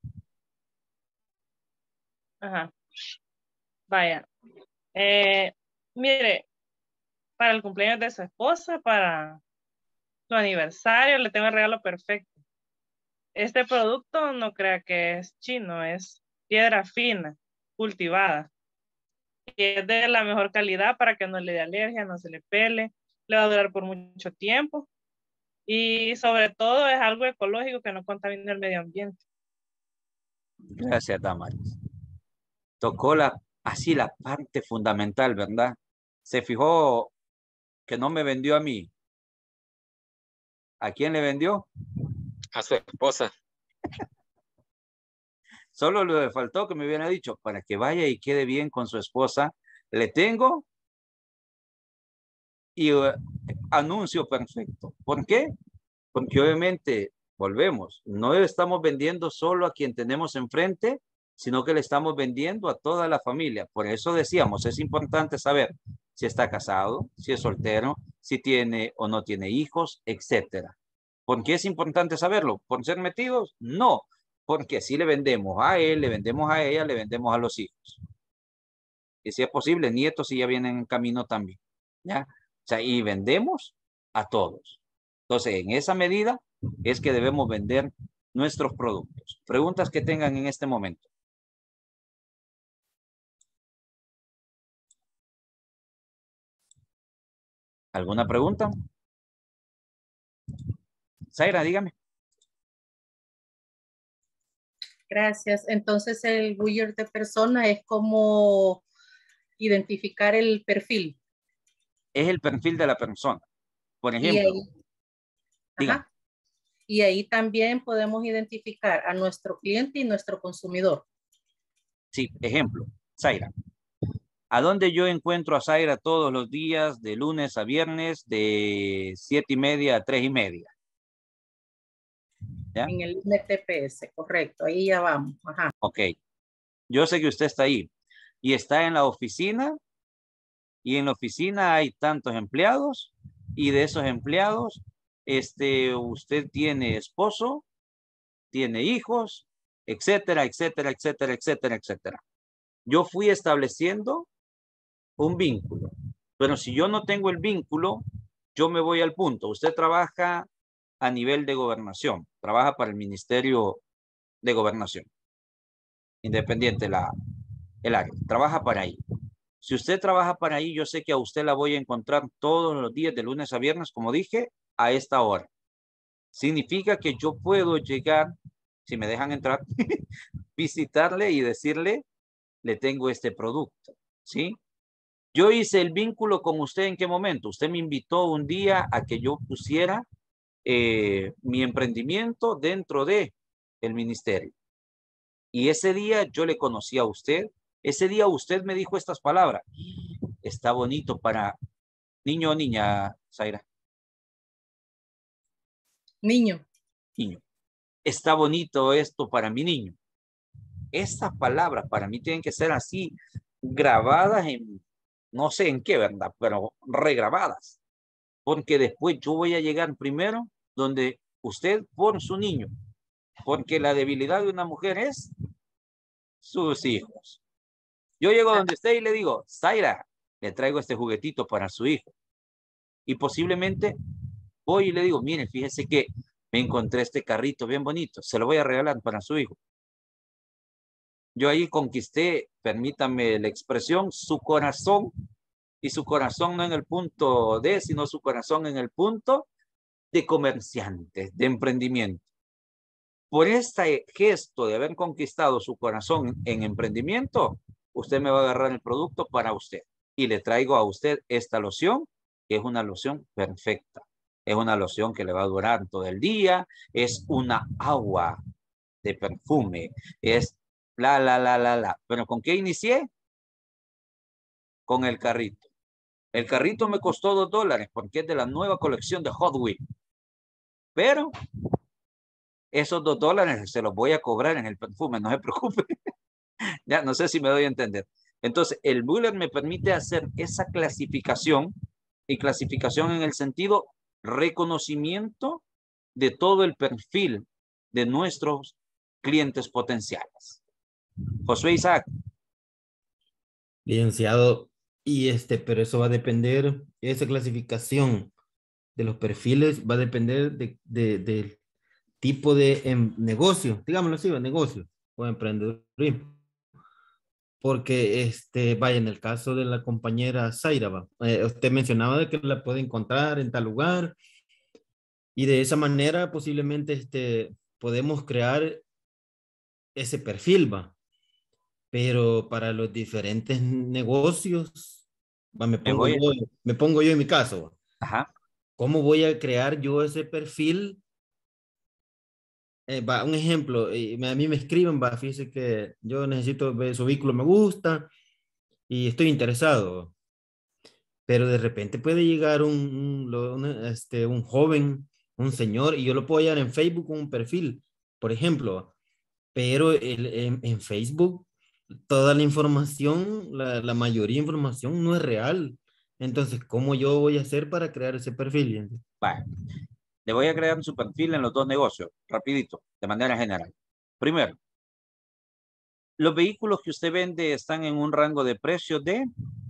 ajá, vaya. Mire, para el cumpleaños de su esposa, para su aniversario, le tengo el regalo perfecto. Este producto no crea que es chino, es piedra fina, cultivada. Y es de la mejor calidad para que no le dé alergia, no se le pele, le va a durar por mucho tiempo. Y sobre todo es algo ecológico que no contamina el medio ambiente. Gracias, Damaris. Tocó así la parte fundamental, ¿verdad? Se fijó que no me vendió a mí. ¿A quién le vendió? A su esposa. Solo le faltó que me hubiera dicho, para que vaya y quede bien con su esposa, le tengo y anuncio perfecto. ¿Por qué? Porque obviamente, volvemos, no estamos vendiendo solo a quien tenemos enfrente, sino que le estamos vendiendo a toda la familia. Por eso decíamos, es importante saber si está casado, si es soltero, si tiene o no tiene hijos, etcétera. ¿Por qué es importante saberlo? ¿Por ser metidos? No, porque así le vendemos a él, le vendemos a ella, le vendemos a los hijos. Y si es posible, nietos si ya vienen en camino también. ¿Ya? O sea, y vendemos a todos. Entonces, en esa medida es que debemos vender nuestros productos. Preguntas que tengan en este momento. ¿Alguna pregunta? Zaira, dígame. Gracias. Entonces el buyer de persona es como identificar el perfil. Es el perfil de la persona. Por Y ejemplo, ahí, dígame. ajá, y ahí también podemos identificar a nuestro cliente y nuestro consumidor. Sí, ejemplo, Zaira. ¿A dónde yo encuentro a Zaira todos los días, de lunes a viernes, de 7:30 a 3:30? ¿Ya? En el TPS, correcto. Ahí ya vamos. Ajá. Ok. Yo sé que usted está ahí y está en la oficina y en la oficina hay tantos empleados y de esos empleados, usted tiene esposo, tiene hijos, etcétera, etcétera, etcétera, etcétera, etcétera. Yo fui estableciendo un vínculo, pero si yo no tengo el vínculo, yo me voy al punto. Usted trabaja a nivel de gobernación, trabaja para el Ministerio de Gobernación, independiente el área, trabaja para ahí. Si usted trabaja para ahí, yo sé que a usted la voy a encontrar todos los días de lunes a viernes, como dije, a esta hora. Significa que yo puedo llegar, si me dejan entrar, visitarle y decirle, le tengo este producto, ¿sí? Yo hice el vínculo con usted en qué momento. Usted me invitó un día a que yo pusiera mi emprendimiento dentro de el ministerio. Y ese día yo le conocí a usted. Ese día usted me dijo estas palabras. Está bonito para niño o niña, Zaira. Niño. Niño. Está bonito esto para mi niño. Estas palabras para mí tienen que ser así, grabadas en, no sé en qué, ¿verdad? Pero regrabadas. Porque después yo voy a llegar primero donde usted por su niño. Porque la debilidad de una mujer es sus hijos. Yo llego donde usted y le digo, Zaira, le traigo este juguetito para su hijo. Y posiblemente voy y le digo, mire, fíjese que me encontré este carrito bien bonito, se lo voy a regalar para su hijo. Yo ahí conquisté, permítame la expresión, su corazón, y su corazón no en el punto D, sino su corazón en el punto de comerciante, de emprendimiento. Por este gesto de haber conquistado su corazón en emprendimiento, usted me va a agarrar el producto para usted. Y le traigo a usted esta loción, que es una loción perfecta. Es una loción que le va a durar todo el día. Es una agua de perfume. Es la. ¿Pero con qué inicié? Con el carrito. El carrito me costó $2 porque es de la nueva colección de Hot Wheels. Pero esos $2 se los voy a cobrar en el perfume, no se preocupe. Ya no sé si me doy a entender. Entonces, el buller me permite hacer esa clasificación y clasificación en el sentido reconocimiento de todo el perfil de nuestros clientes potenciales. Josué Isaac. Licenciado, pero eso va a depender, esa clasificación de los perfiles va a depender del tipo de negocio, digámoslo así, negocio o emprendedurismo. Porque, vaya, en el caso de la compañera Zaira, usted mencionaba de que la puede encontrar en tal lugar y de esa manera posiblemente podemos crear ese perfil, va. Pero para los diferentes negocios, me pongo yo en mi caso. Ajá. ¿Cómo voy a crear yo ese perfil? Un ejemplo, a mí me escriben, fíjese que yo necesito ver su vehículo, me gusta y estoy interesado. Pero de repente puede llegar un joven, un señor, y yo lo puedo hallar en Facebook con un perfil, por ejemplo. Pero en Facebook toda la información, la mayoría de información no es real. Entonces, ¿cómo yo voy a hacer para crear ese perfil? Vale. Le voy a crear su perfil en los dos negocios, rapidito, de manera general. Primero, los vehículos que usted vende están en un rango de precios de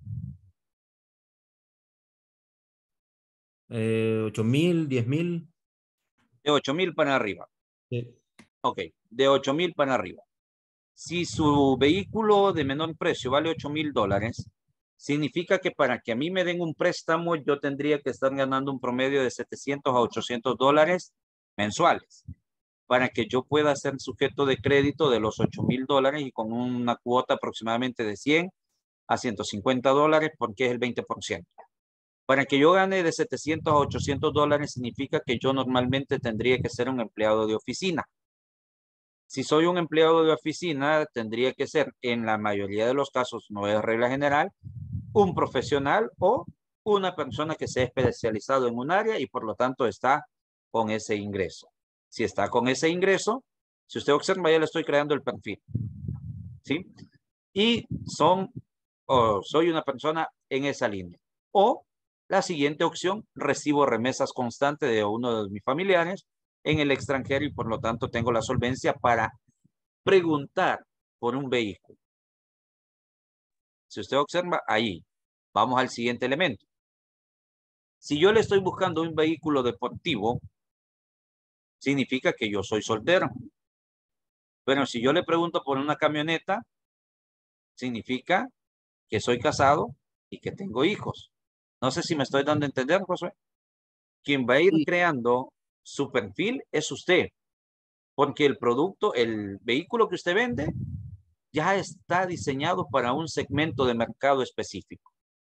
8,000, 10,000. De 8,000 para arriba. Sí. Ok, de 8,000 para arriba. Si su vehículo de menor precio vale $8,000, significa que para que a mí me den un préstamo, yo tendría que estar ganando un promedio de $700 a $800 mensuales para que yo pueda ser sujeto de crédito de los $8,000 y con una cuota aproximadamente de $100 a $150 porque es el 20%. Para que yo gane de $700 a $800 significa que yo normalmente tendría que ser un empleado de oficina. Si soy un empleado de oficina, tendría que ser, en la mayoría de los casos, no es regla general, un profesional o una persona que se ha especializado en un área y por lo tanto está con ese ingreso. Si está con ese ingreso, si usted observa, ya le estoy creando el perfil. ¿Sí? Y soy una persona en esa línea. O la siguiente opción, recibo remesas constantes de uno de mis familiares en el extranjero y por lo tanto tengo la solvencia para preguntar por un vehículo. Si usted observa ahí, vamos al siguiente elemento. Si yo le estoy buscando un vehículo deportivo, significa que yo soy soltero. Pero si yo le pregunto por una camioneta, significa que soy casado y que tengo hijos. No sé si me estoy dando a entender, Josué. Quien va a ir creando su perfil es usted. Porque el producto, el vehículo que usted vende, ya está diseñado para un segmento de mercado específico.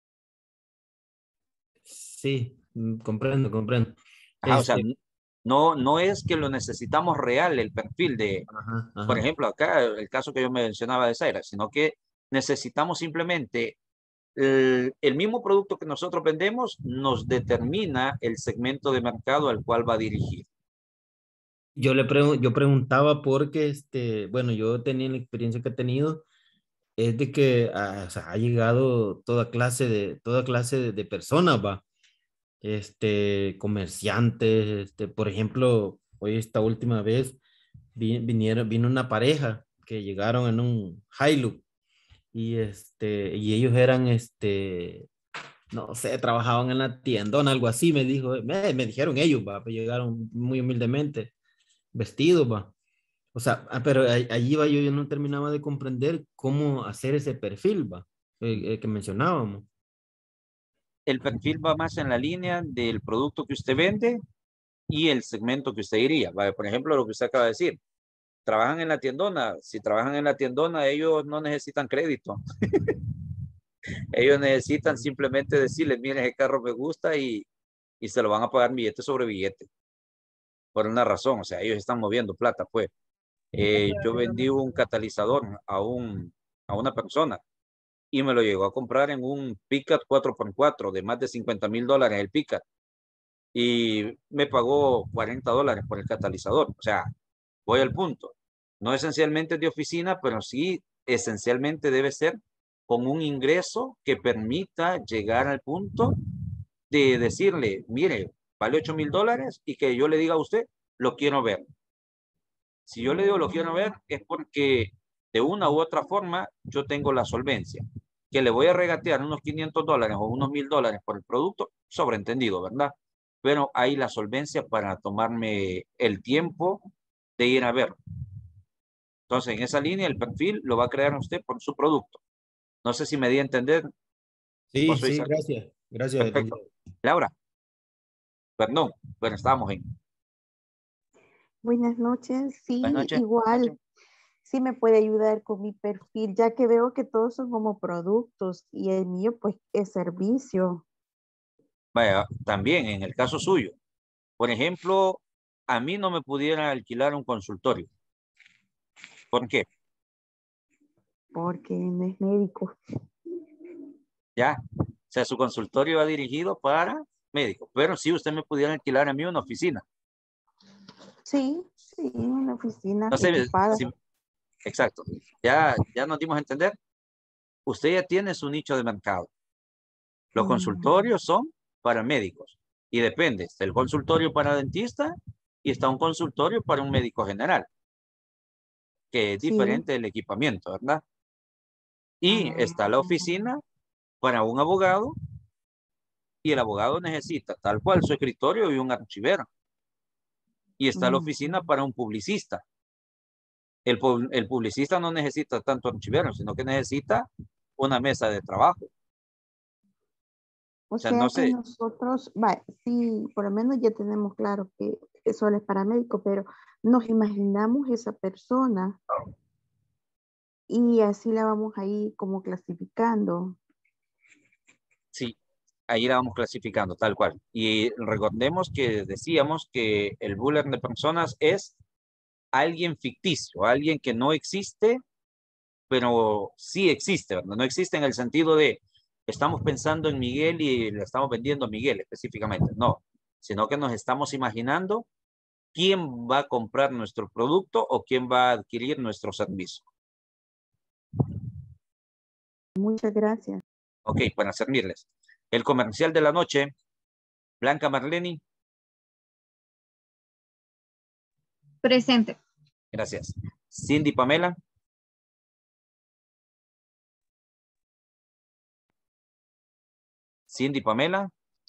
Sí, comprendo. Ajá, o sea, no es que lo necesitamos real, el perfil de, por ejemplo, acá, el caso que yo mencionaba de Zaira, sino que necesitamos simplemente el mismo producto que nosotros vendemos nos determina el segmento de mercado al cual va dirigido. Yo preguntaba porque, bueno, yo tenía la experiencia que he tenido, es de que o sea, ha llegado toda clase de personas, va. Comerciantes, por ejemplo, hoy esta última vez vino una pareja que llegaron en un Hilux y ellos eran, no sé, trabajaban en la tiendona, algo así, me dijeron ellos, va, pues llegaron muy humildemente, vestidos, va. O sea, pero allí va, yo no terminaba de comprender cómo hacer ese perfil, va, que mencionábamos. El perfil va más en la línea del producto que usted vende y el segmento que usted iría. ¿Vale? Por ejemplo, lo que usted acaba de decir. Trabajan en la tiendona. Si trabajan en la tiendona, ellos no necesitan crédito. Ellos necesitan simplemente decirle, miren, ese carro me gusta y se lo van a pagar billete sobre billete. Por una razón, o sea, ellos están moviendo plata, pues. Yo vendí un catalizador a una persona y me lo llegó a comprar en un Pickup 4x4 de más de $50,000 el Pickup y me pagó $40 por el catalizador. O sea, voy al punto. No esencialmente de oficina, pero sí esencialmente debe ser con un ingreso que permita llegar al punto de decirle, mire, vale $8,000 y que yo le diga a usted, lo quiero ver. Si yo le digo lo quiero ver, es porque de una u otra forma yo tengo la solvencia. Que le voy a regatear unos $500 o unos $1000 por el producto, sobreentendido, ¿verdad? Pero hay la solvencia para tomarme el tiempo de ir a ver. Entonces, en esa línea, el perfil lo va a crear usted por su producto. No sé si me di a entender. Sí, sí, gracias. Gracias. Perfecto. Laura. Perdón, bueno, estábamos en... Buenas noches. Sí, Buenas noches. igual. Sí me puede ayudar con mi perfil, ya que veo que todos son como productos y el mío pues es servicio. Vaya, también en el caso suyo. Por ejemplo, a mí no me pudiera alquilar un consultorio. ¿Por qué? Porque no es médico. Ya, o sea, su consultorio va dirigido para médicos, pero sí usted me pudiera alquilar a mí una oficina. Sí, una oficina No sé, equipada. sí, exacto. Ya nos dimos a entender. Usted ya tiene su nicho de mercado. Los consultorios son para médicos y depende. Está el consultorio para dentista y está un consultorio para un médico general, que es diferente el equipamiento, ¿verdad? Y está la oficina para un abogado y el abogado necesita tal cual su escritorio y un archivero. Y está la oficina para un publicista. El publicista no necesita tanto archivero, sino que necesita una mesa de trabajo. O sea, sea no que sé. nosotros, sí, por lo menos ya tenemos claro que solo es para médico, pero nos imaginamos esa persona y así la vamos a ir como clasificando. Sí, ahí la vamos clasificando, tal cual. Y recordemos que decíamos que el bullying de personas es alguien ficticio, alguien que no existe, pero sí existe, ¿verdad? No existe en el sentido de estamos pensando en Miguel y le estamos vendiendo a Miguel específicamente, no, sino que nos estamos imaginando quién va a comprar nuestro producto o quién va a adquirir nuestro servicio. Muchas gracias. Ok, para servirles. El comercial de la noche, Blanca Marleni. Presente. Gracias. Cindy Pamela. Cindy Pamela.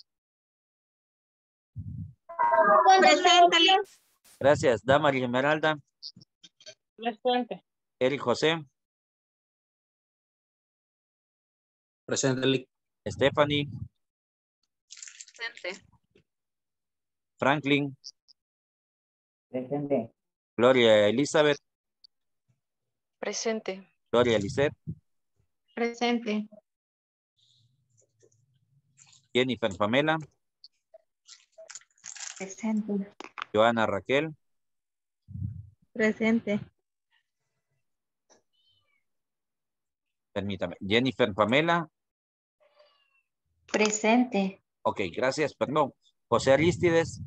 Presente. Gracias. Damaris Esmeralda. Presente. Eric José. Presente. Stephanie. Presente. Franklin. Presente. Gloria Elizabeth. Presente. Gloria Lisette. Presente. Jennifer Pamela. Presente. Joana Raquel. Presente. Permítame. Jennifer Pamela. Presente. Ok, gracias, perdón. José Aristides.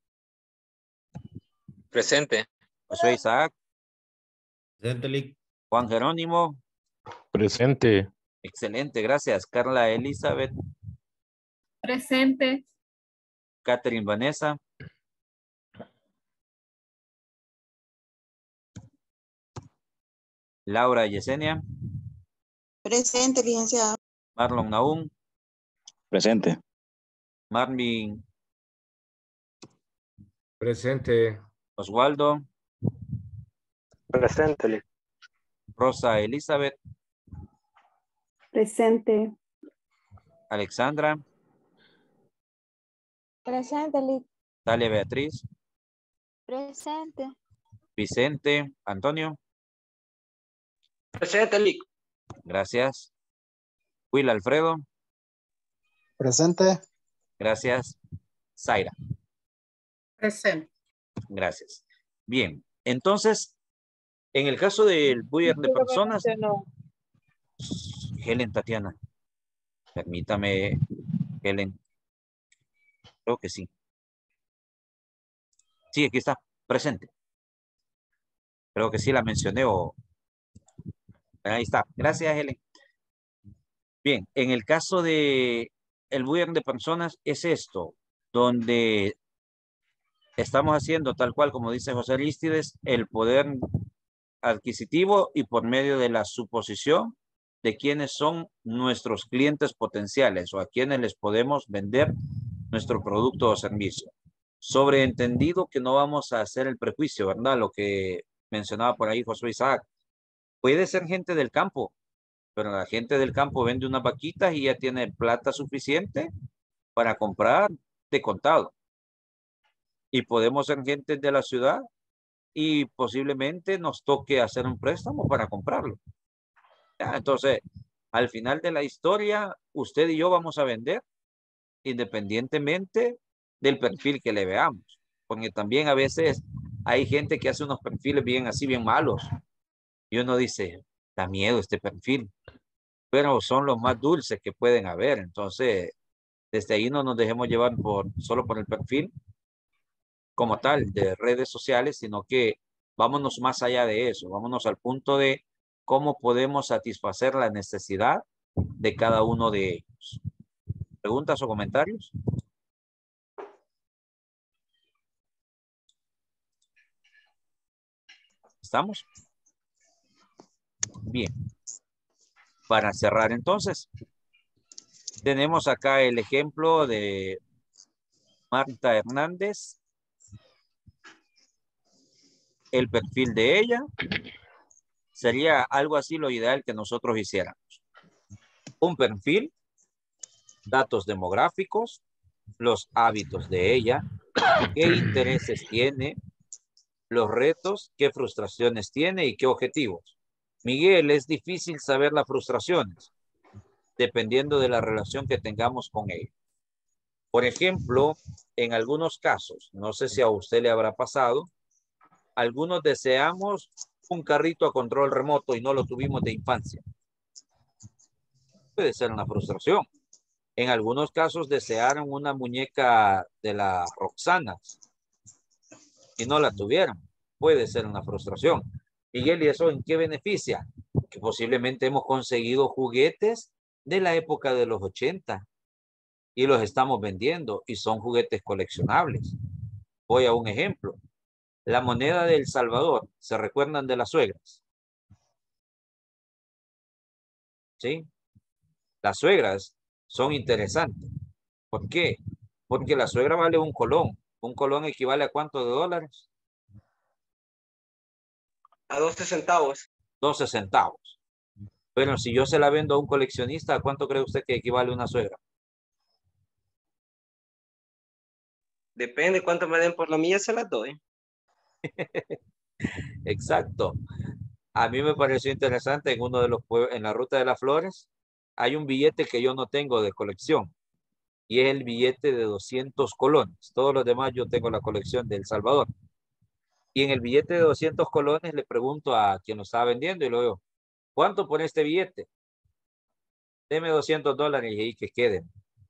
Presente. José Isaac. Presente. Juan Jerónimo. Presente. Excelente, gracias. Carla Elizabeth. Presente. Catherine Vanessa. Laura Yesenia. Presente, licenciado. Marlon Naum. Presente. Marvin. Presente. Oswaldo. Presente. Rosa Elizabeth. Presente. Alexandra. Presente, Talia Beatriz. Presente. Vicente. Antonio. Presente, Lic. Gracias. Will Alfredo. Presente. Gracias. Zaira. Presente. Gracias. Bien, entonces, en el caso del bullying de personas, Helen Tatiana, permítame, Helen, creo que sí. Sí, aquí está, presente. Creo que sí la mencioné o... Ahí está, gracias, Helen. Bien, en el caso de el bullying de personas es esto, donde Estamos haciendo tal cual como dice José Aristides, el poder adquisitivo y por medio de la suposición de quiénes son nuestros clientes potenciales o a quienes les podemos vender nuestro producto o servicio. Sobreentendido que no vamos a hacer el prejuicio, ¿verdad? Lo que mencionaba por ahí José Isaac. Puede ser gente del campo, pero la gente del campo vende unas vaquitas y ya tiene plata suficiente para comprar de contado. Y podemos ser gente de la ciudad y posiblemente nos toque hacer un préstamo para comprarlo. Ya, entonces, al final de la historia, usted y yo vamos a vender independientemente del perfil que le veamos. Porque también a veces hay gente que hace unos perfiles bien así, bien malos. Y uno dice, da miedo este perfil. Pero son los más dulces que pueden haber. Entonces, desde ahí no nos dejemos llevar solo por el perfil como tal de redes sociales, sino que vámonos más allá de eso. Vámonos al punto de cómo podemos satisfacer la necesidad de cada uno de ellos. ¿Preguntas o comentarios? ¿Estamos? Bien. Para cerrar entonces, tenemos acá el ejemplo de Marta Hernández. El perfil de ella sería algo así lo ideal que nosotros hiciéramos. Un perfil, datos demográficos, los hábitos de ella, qué intereses tiene, los retos, qué frustraciones tiene y qué objetivos. Miguel, es difícil saber las frustraciones, dependiendo de la relación que tengamos con ella. Por ejemplo, en algunos casos, no sé si a usted le habrá pasado, algunos deseamos un carrito a control remoto y no lo tuvimos de infancia. Puede ser una frustración. En algunos casos desearon una muñeca de la Roxana y no la tuvieron. Puede ser una frustración. Miguel, ¿y eso en qué beneficia? Que posiblemente hemos conseguido juguetes de la época de los 80 y los estamos vendiendo y son juguetes coleccionables. Voy a un ejemplo. La moneda de El Salvador, ¿se recuerdan de las suegras? ¿Sí? Las suegras son interesantes. ¿Por qué? Porque la suegra vale un colón. ¿Un colón equivale a cuánto de dólares? A 12 centavos. 12 centavos. Pero si yo se la vendo a un coleccionista, ¿a cuánto cree usted que equivale una suegra? Depende cuánto me den por la mía, se las doy. Exacto. A mí me pareció interesante en uno de los pueblos, en la Ruta de las Flores, hay un billete que yo no tengo de colección y es el billete de 200 colones. Todos los demás yo tengo la colección de El Salvador. Y en el billete de 200 colones le pregunto a quien lo estaba vendiendo y le digo, ¿cuánto por este billete? Deme $200 y que queden.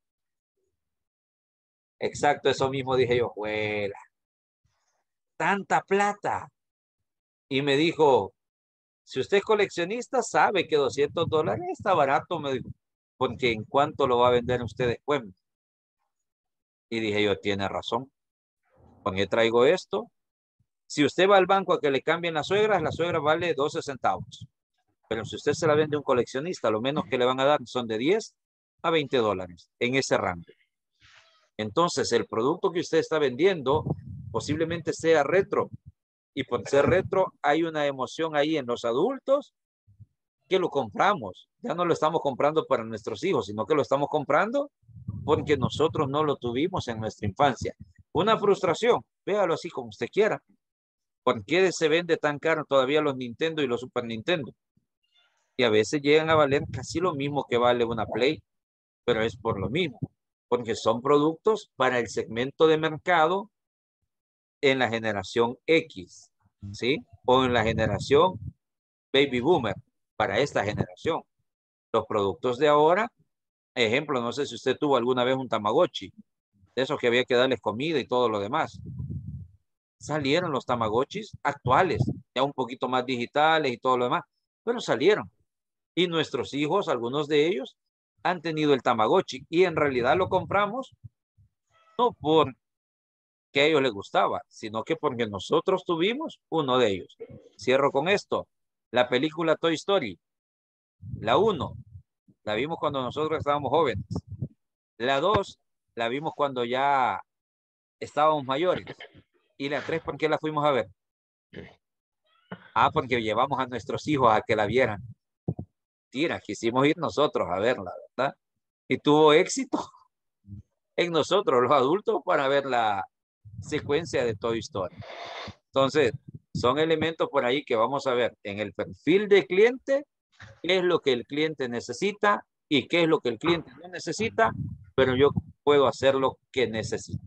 Exacto, eso mismo dije yo, ¡juela! ¡Tanta plata! Y me dijo, si usted es coleccionista, sabe que $200 está barato, me dijo, porque ¿en cuánto lo va a vender usted después? Y dije yo, tiene razón. ¿Por qué traigo esto? Si usted va al banco a que le cambien la suegra vale 12 centavos. Pero si usted se la vende a un coleccionista, lo menos que le van a dar son de 10 a $20 en ese rango. Entonces, el producto que usted está vendiendo posiblemente sea retro. Y por ser retro, hay una emoción ahí en los adultos que lo compramos. Ya no lo estamos comprando para nuestros hijos, sino que lo estamos comprando porque nosotros no lo tuvimos en nuestra infancia. Una frustración, véalo así como usted quiera. ¿Por qué se vende tan caro todavía los Nintendo y los Super Nintendo? Y a veces llegan a valer casi lo mismo que vale una Play, pero es por lo mismo, porque son productos para el segmento de mercado en la generación X, ¿sí? O en la generación Baby Boomer, para esta generación. Los productos de ahora, ejemplo, no sé si usted tuvo alguna vez un Tamagotchi, de esos que había que darles comida y todo lo demás. Salieron los Tamagotchis actuales, ya un poquito más digitales y todo lo demás, pero salieron. Y nuestros hijos, algunos de ellos, han tenido el Tamagotchi y en realidad lo compramos no por que a ellos les gustaba, sino que porque nosotros tuvimos uno de ellos. Cierro con esto. La película Toy Story, la 1, la vimos cuando nosotros estábamos jóvenes. La 2, la vimos cuando ya estábamos mayores. Y la 3, ¿por qué la fuimos a ver? Porque llevamos a nuestros hijos a que la vieran. Tira, quisimos ir nosotros a verla, ¿verdad? Y tuvo éxito en nosotros, los adultos, para ver la secuencia de Toy Story. Entonces, son elementos por ahí que vamos a ver en el perfil del cliente, qué es lo que el cliente necesita y qué es lo que el cliente no necesita, pero yo puedo hacer lo que necesite.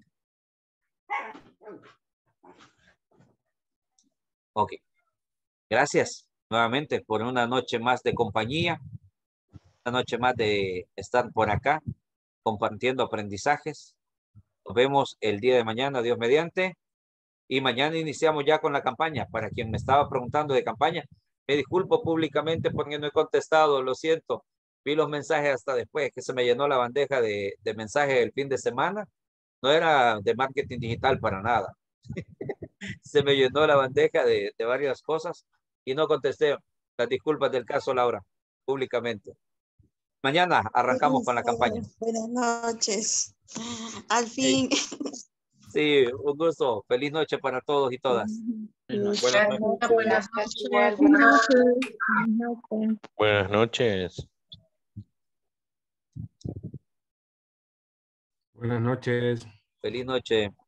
Ok. Gracias nuevamente por una noche más de compañía, una noche más de estar por acá compartiendo aprendizajes. Nos vemos el día de mañana, Dios mediante. Y mañana iniciamos ya con la campaña. Para quien me estaba preguntando de campaña, me disculpo públicamente porque no he contestado, lo siento. Vi los mensajes hasta después, que se me llenó la bandeja de mensajes el fin de semana. No era de marketing digital para nada. Se me llenó la bandeja de varias cosas y no contesté. Las disculpas del caso, Laura, públicamente. Mañana arrancamos con la campaña. Buenas noches. Al fin. Sí, un gusto. Feliz noche para todos y todas. Buenas noches. Igual, buenas noches. Buenas noches. Buenas noches. Feliz noche.